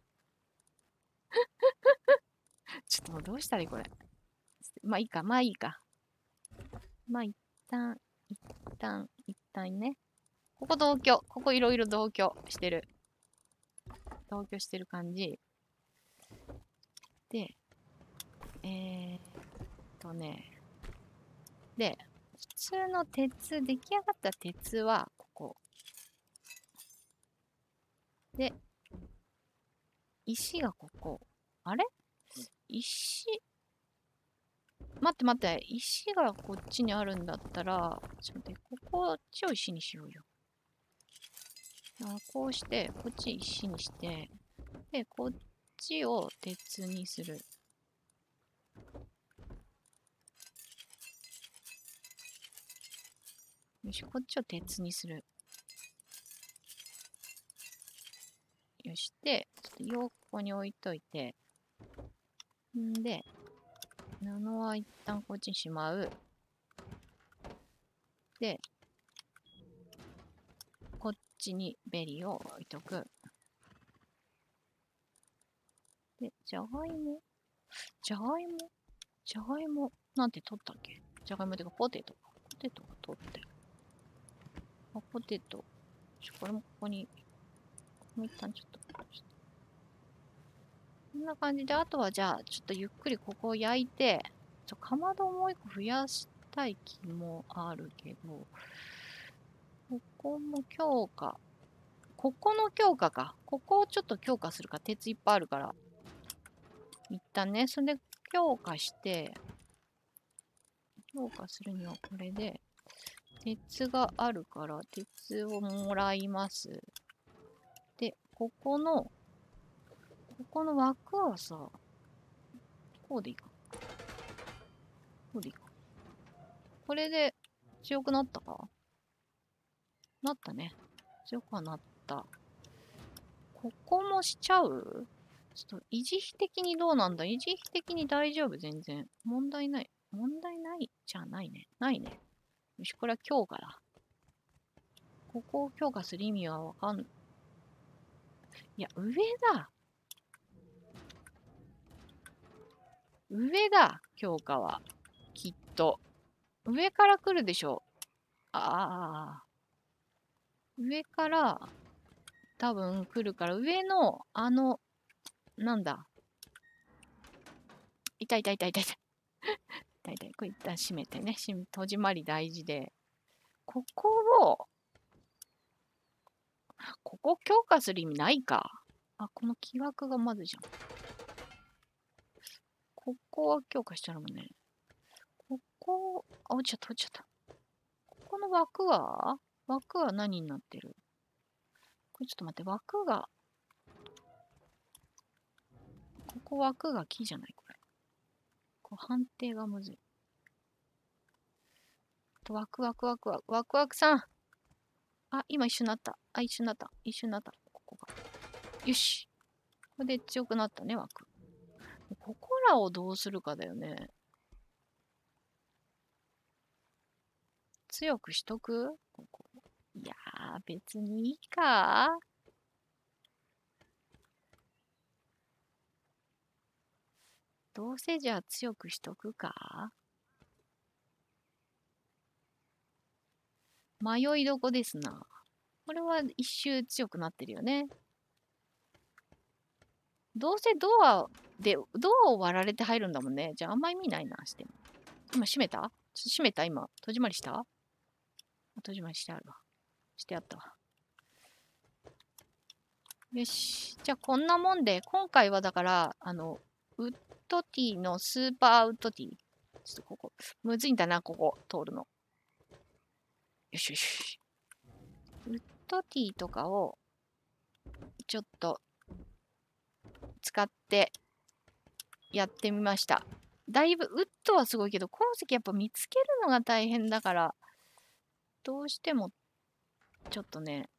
ちょっともうどうしたらいいこれ。まあいいか、まあいいか。まあ一旦、一旦、一旦ね。ここ同居。ここいろいろ同居してる。同居してる感じ。で、えーっとね。で、普通の鉄、出来上がった鉄はここ。で、石がここ。あれ石、待って待って、石がこっちにあるんだったら、ちょっと待って、ここっちを石にしようよ。あ、こうして、こっち石にして、で、こっちを鉄にする。よし、こっちを鉄にする。よして、ちょっとよここに置いといて、んで、布は一旦こっちにしまう。で、こっちにベリーを置いとく。で、じゃがいもじゃがいもじゃがいもなんて取ったっけ？じゃがいもってかポテト。ポテトが取ってる。あ、ポテト。ちょ、これもここに、ここも一旦ちょっと。こんな感じで、あとはじゃあ、ちょっとゆっくりここを焼いて、ちょ、かまどをもう一個増やしたい気もあるけど、ここも強化。ここの強化か。ここをちょっと強化するか。鉄いっぱいあるから。一旦ね、それで強化して、強化するにはこれで、鉄があるから、鉄をもらいます。で、ここの、ここの枠はさ、こうでいいか。こうでいいか。これで強くなったか？なったね。強くはなった。ここもしちゃう？ちょっと維持費的にどうなんだ？維持費的に大丈夫？全然。問題ない。問題ないじゃないね。ないね。よし、これは強化だ。ここを強化する意味はわかん、いや、上だ。上だ、強化は。きっと。上から来るでしょ。ああ。上から多分来るから、上の、あの、なんだ。痛い痛い痛い痛い痛い。痛い痛い。これ一旦閉めてね。閉戸締まり大事で。ここを、ここ強化する意味ないか。あ、この木枠がまずじゃん。ここは強化してあるもんね。ここ、あ、落ちちゃった、落ちちゃった。ここの枠は枠は何になってる？これちょっと待って、枠が、 ここ枠がキーじゃないこれ。こう判定がむずい。とワクワクワクワクワクワクさん。あ、今一緒になった。あ、一緒になった。一緒になった。ここが。よし。これで強くなったね、枠。ここらをどうするかだよね。強くしとくここ。いやー、別にいいか。どうせじゃあ強くしとくか。迷いどこですな。これは一周強くなってるよね。どうせドアで、ドアを割られて入るんだもんね。じゃああんま意味ないな、しても。今閉めたちょ閉めた今。戸締まりした戸締まりしてあるわ。してあったわ。よし。じゃあこんなもんで、今回はだから、あの、ウッドティーのスーパーウッドティー。ちょっとここ、むずいんだな、ここ、通るの。よしよし。ウッドティーとかを、ちょっと、使ってやってみました。だいぶ、ウッドはすごいけど、鉱石やっぱ見つけるのが大変だから、どうしても、ちょっとね、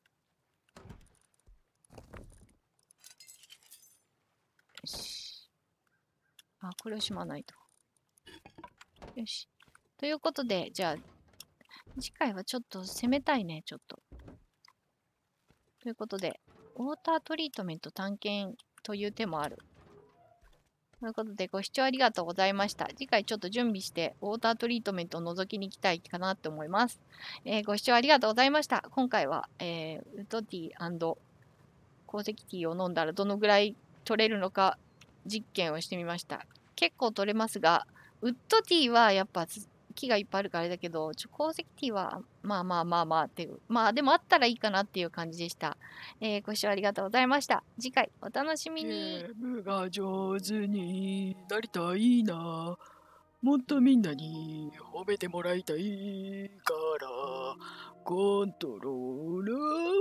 よし。あ、これをしまないと。よし。ということで、じゃあ、次回はちょっと攻めたいね、ちょっと。ということで、ウォータートリートメント探検という手もある。ということで、ご視聴ありがとうございました。次回ちょっと準備して、ウォータートリートメントを覗きに行きたいかなって思います。えー、ご視聴ありがとうございました。今回は、えー、ウッドティー鉱石ティーを飲んだらどのぐらい取れるのか実験をしてみました。結構取れますが、ウッドティーはやっぱ木がいっぱいあるからあれだけど、ちょ鉱石ティーはまあまあまあまあっていう、まあでもあったらいいかなっていう感じでした。えー、ご視聴ありがとうございました。次回お楽しみに。 ゲームが上手になりたいな。もっとみんなに褒めてもらいたいから、コントローラー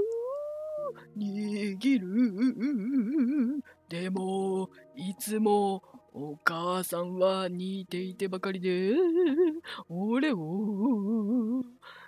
握る。でも、いつもお母さんは似ていてばかりで、俺を